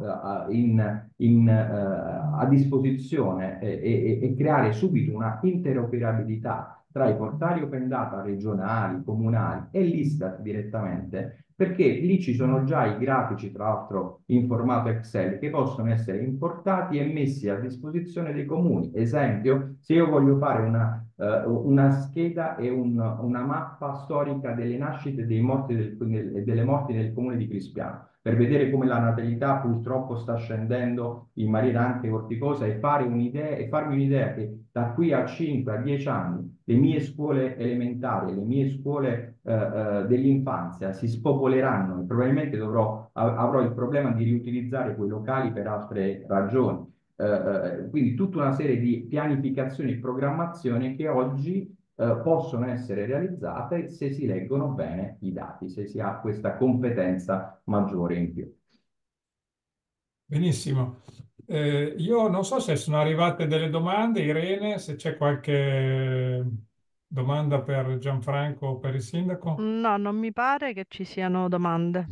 a disposizione e creare subito una interoperabilità tra i portali open data regionali, comunali e l'Istat direttamente, perché lì ci sono già i grafici, tra l'altro in formato Excel, che possono essere importati e messi a disposizione dei comuni. Esempio, se io voglio fare una scheda e una mappa storica delle nascite e delle morti nel comune di Crispiano, per vedere come la natalità purtroppo sta scendendo in maniera anche vorticosa e farmi un'idea che da qui a 5, a 10 anni le mie scuole elementari, le mie scuole dell'infanzia si spopoleranno e probabilmente avrò il problema di riutilizzare quei locali per altre ragioni. Quindi tutta una serie di pianificazioni e programmazioni che oggi possono essere realizzate se si leggono bene i dati, se si ha questa competenza maggiore in più.
Benissimo. Io non so se sono arrivate delle domande, Irene, se c'è qualche domanda per Gianfranco o per il sindaco.
No, non mi pare che ci siano domande.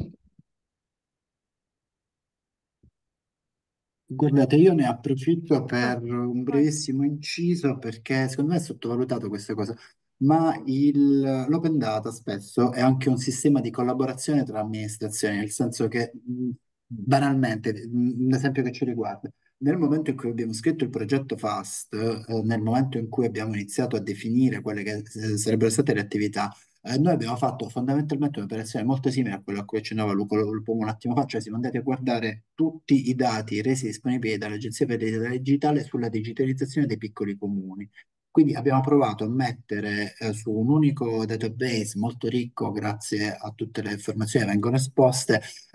Guardate, io ne approfitto
Ah,
per un
vai.
brevissimo inciso perché secondo me è sottovalutato questa cosa, ma l'open data spesso è anche un sistema di collaborazione tra amministrazioni, nel senso che banalmente, un esempio che ci riguarda, nel momento in cui abbiamo scritto il progetto FAST, nel momento in cui abbiamo iniziato a definire quelle che sarebbero state le attività, noi abbiamo fatto fondamentalmente un'operazione molto simile a quella a cui accennava Lupo un attimo fa, cioè siamo andati a guardare tutti i dati resi disponibili dall'Agenzia per l'Identità Digitale sulla digitalizzazione dei piccoli comuni. Quindi abbiamo provato a mettere su un unico database molto ricco, grazie a tutte le informazioni che vengono esposte,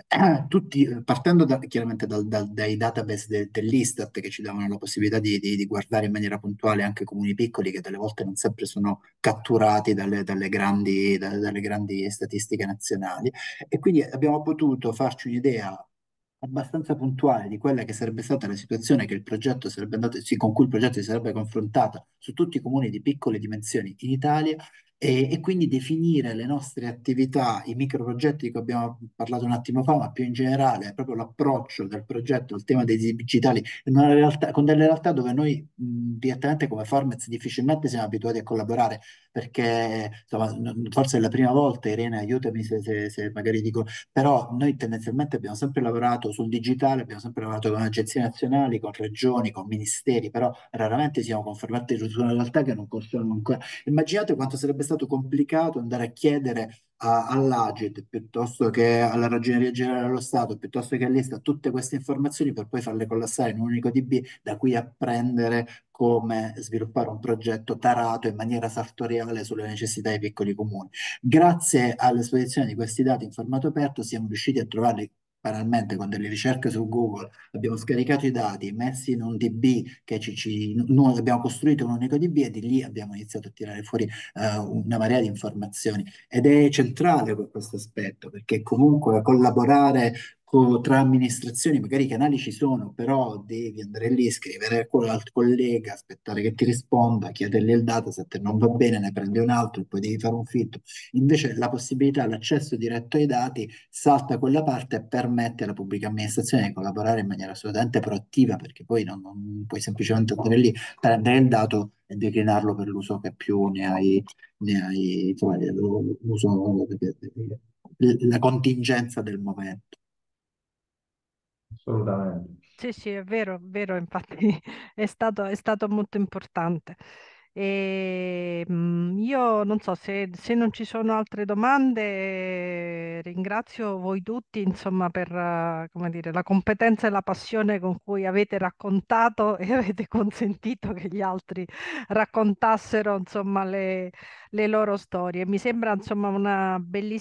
partendo chiaramente dai database dell'Istat che ci davano la possibilità di guardare in maniera puntuale anche comuni piccoli che delle volte non sempre sono catturati dalle grandi statistiche nazionali. E quindi abbiamo potuto farci un'idea abbastanza puntuale di quella che sarebbe stata la situazione che il progetto sarebbe andato, sì, con cui il progetto si sarebbe confrontato su tutti i comuni di piccole dimensioni in Italia e quindi definire le nostre attività, i microprogetti di cui abbiamo parlato un attimo fa, ma più in generale, proprio l'approccio del progetto al tema dei digitali, in una realtà, con delle realtà dove noi direttamente come Formez difficilmente siamo abituati a collaborare, perché insomma, forse è la prima volta, Irene, aiutami se magari dico, però noi tendenzialmente abbiamo sempre lavorato sul digitale, abbiamo sempre lavorato con agenzie nazionali, con regioni, con ministeri, però raramente siamo confermati su una realtà che non conosciamo ancora. Immaginate quanto sarebbe stato complicato andare a chiedere all'Agid piuttosto che alla Ragioneria Generale dello Stato, piuttosto che all'Istat, tutte queste informazioni per poi farle collassare in un unico DB da cui apprendere come sviluppare un progetto tarato in maniera sartoriale sulle necessità dei piccoli comuni. Grazie all'esposizione di questi dati in formato aperto siamo riusciti a trovarli banalmente con delle ricerche su Google, abbiamo scaricato i dati, messi in un DB che noi abbiamo costruito un unico DB e di lì abbiamo iniziato a tirare fuori una marea di informazioni. Ed è centrale questo aspetto, perché comunque collaborare tra amministrazioni, magari i canali ci sono, però devi andare lì, scrivere al collega, aspettare che ti risponda, chiedergli il dato, se a te non va bene ne prendi un altro e poi devi fare un filtro. Invece la possibilità, l'accesso diretto ai dati salta quella parte e permette alla pubblica amministrazione di collaborare in maniera assolutamente proattiva, perché poi non puoi semplicemente andare lì, prendere il dato e declinarlo per l'uso che più ne hai, insomma, l'uso, la contingenza del momento.
Assolutamente.
Sì, sì, è vero, infatti è stato molto importante. E, io non so se non ci sono altre domande, ringrazio voi tutti, insomma, per, come dire, la competenza e la passione con cui avete raccontato e avete consentito che gli altri raccontassero, insomma, le loro storie. Mi sembra, insomma, una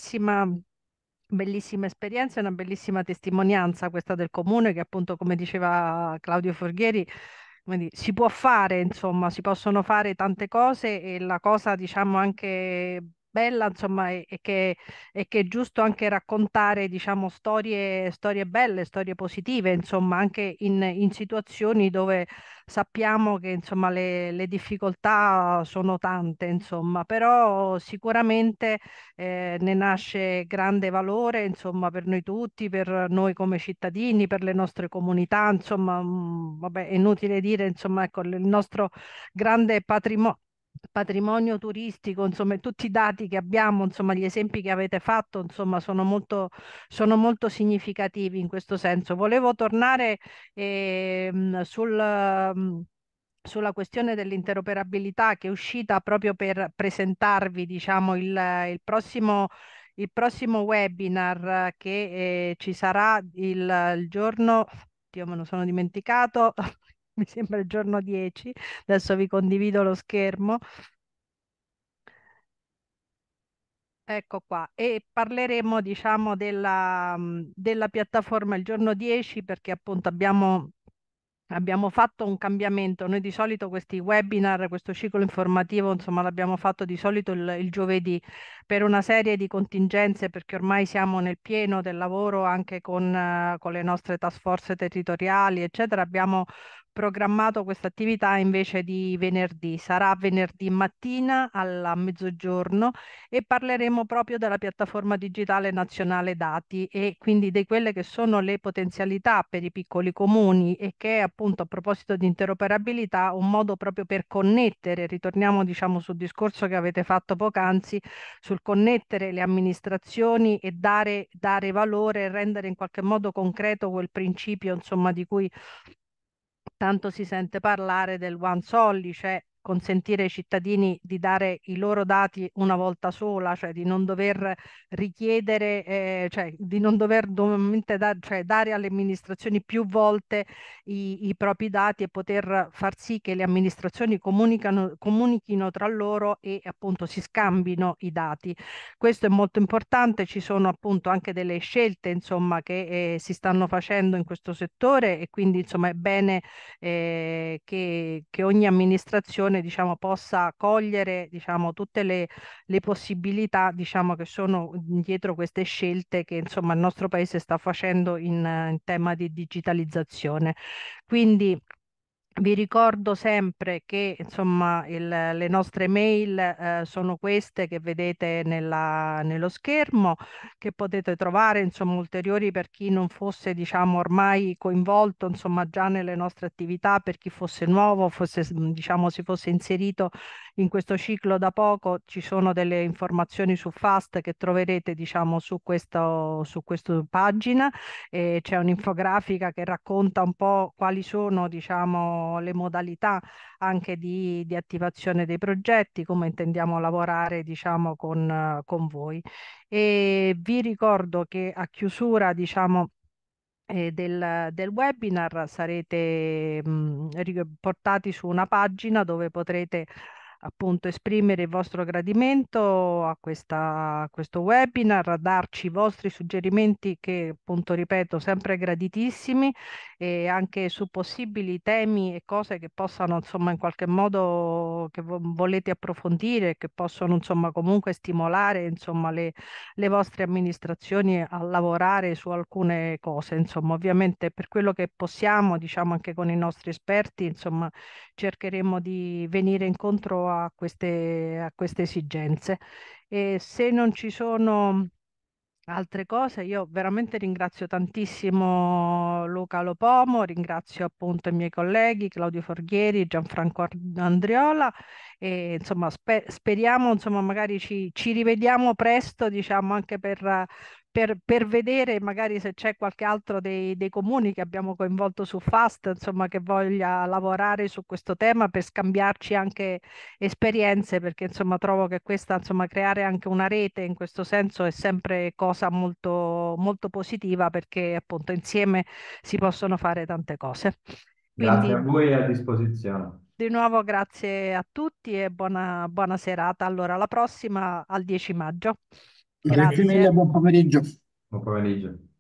bellissima esperienza e una bellissima testimonianza questa del comune che appunto, come diceva Claudio Forghieri, come dire, si può fare, insomma, si possono fare tante cose e la cosa, diciamo, anche bella, insomma, è che è giusto anche raccontare, diciamo, storie belle, storie positive, insomma, anche in situazioni dove sappiamo che, insomma, le difficoltà sono tante, insomma, però sicuramente ne nasce grande valore, insomma, per noi tutti, per noi come cittadini, per le nostre comunità, insomma, vabbè, è inutile dire, insomma, ecco, il nostro grande patrimonio turistico, insomma, e tutti i dati che abbiamo, insomma, gli esempi che avete fatto, insomma, sono molto significativi in questo senso. Volevo tornare sulla questione dell'interoperabilità che è uscita proprio per presentarvi, diciamo, il prossimo webinar che ci sarà il giorno, Dio me lo sono dimenticato, mi sembra il giorno 10, adesso vi condivido lo schermo. Ecco qua, e parleremo, diciamo, della piattaforma il giorno 10 perché appunto abbiamo fatto un cambiamento. Noi di solito questi webinar, questo ciclo informativo, insomma, l'abbiamo fatto di solito il giovedì per una serie di contingenze, perché ormai siamo nel pieno del lavoro anche con le nostre task force territoriali, eccetera. Abbiamo programmato questa attività invece di venerdì. Sarà venerdì mattina alla mezzogiorno e parleremo proprio della piattaforma digitale nazionale dati e quindi di quelle che sono le potenzialità per i piccoli comuni e che è appunto a proposito di interoperabilità un modo proprio per connettere, ritorniamo diciamo sul discorso che avete fatto poc'anzi, sul connettere le amministrazioni e dare valore e rendere in qualche modo concreto quel principio insomma di cui tanto si sente parlare del one solly, cioè consentire ai cittadini di dare i loro dati una volta sola, cioè di non dover richiedere, cioè di non dover cioè dare alle amministrazioni più volte i propri dati e poter far sì che le amministrazioni comunichino tra loro e appunto si scambino i dati. Questo è molto importante, ci sono appunto anche delle scelte insomma che si stanno facendo in questo settore e quindi insomma è bene che ogni amministrazione diciamo possa cogliere diciamo tutte le possibilità diciamo che sono dietro queste scelte che insomma il nostro paese sta facendo in tema di digitalizzazione. Quindi vi ricordo sempre che insomma le nostre mail sono queste che vedete nello schermo, che potete trovare insomma ulteriori per chi non fosse diciamo ormai coinvolto insomma già nelle nostre attività, per chi fosse nuovo, fosse diciamo si fosse inserito in questo ciclo da poco, ci sono delle informazioni su FAST che troverete diciamo su questa pagina. C'è un'infografica che racconta un po' quali sono, diciamo, le modalità anche di attivazione dei progetti, come intendiamo lavorare, diciamo, con voi. E vi ricordo che a chiusura, diciamo, del webinar sarete portati su una pagina dove potrete appunto esprimere il vostro gradimento a questo webinar, darci i vostri suggerimenti che appunto ripeto sempre graditissimi e anche su possibili temi e cose che possano insomma in qualche modo che volete approfondire, che possono insomma comunque stimolare insomma le vostre amministrazioni a lavorare su alcune cose. Insomma, ovviamente per quello che possiamo, diciamo anche con i nostri esperti, insomma, cercheremo di venire incontro a queste esigenze. E se non ci sono altre cose, io veramente ringrazio tantissimo Luca Lopomo, ringrazio appunto i miei colleghi Claudio Forghieri, Gianfranco Andriola e insomma speriamo insomma magari ci rivediamo presto diciamo anche per vedere magari se c'è qualche altro dei comuni che abbiamo coinvolto su FAST insomma che voglia lavorare su questo tema per scambiarci anche esperienze perché insomma trovo che questa insomma creare anche una rete in questo senso è sempre cosa molto molto positiva perché appunto insieme si possono fare tante cose.
Grazie
Quindi
a voi e a disposizione.
di nuovo grazie a tutti e buona serata. Allora, alla prossima al 10 maggio.
Grazie
Grazie.
mille, buon pomeriggio.
Buon pomeriggio.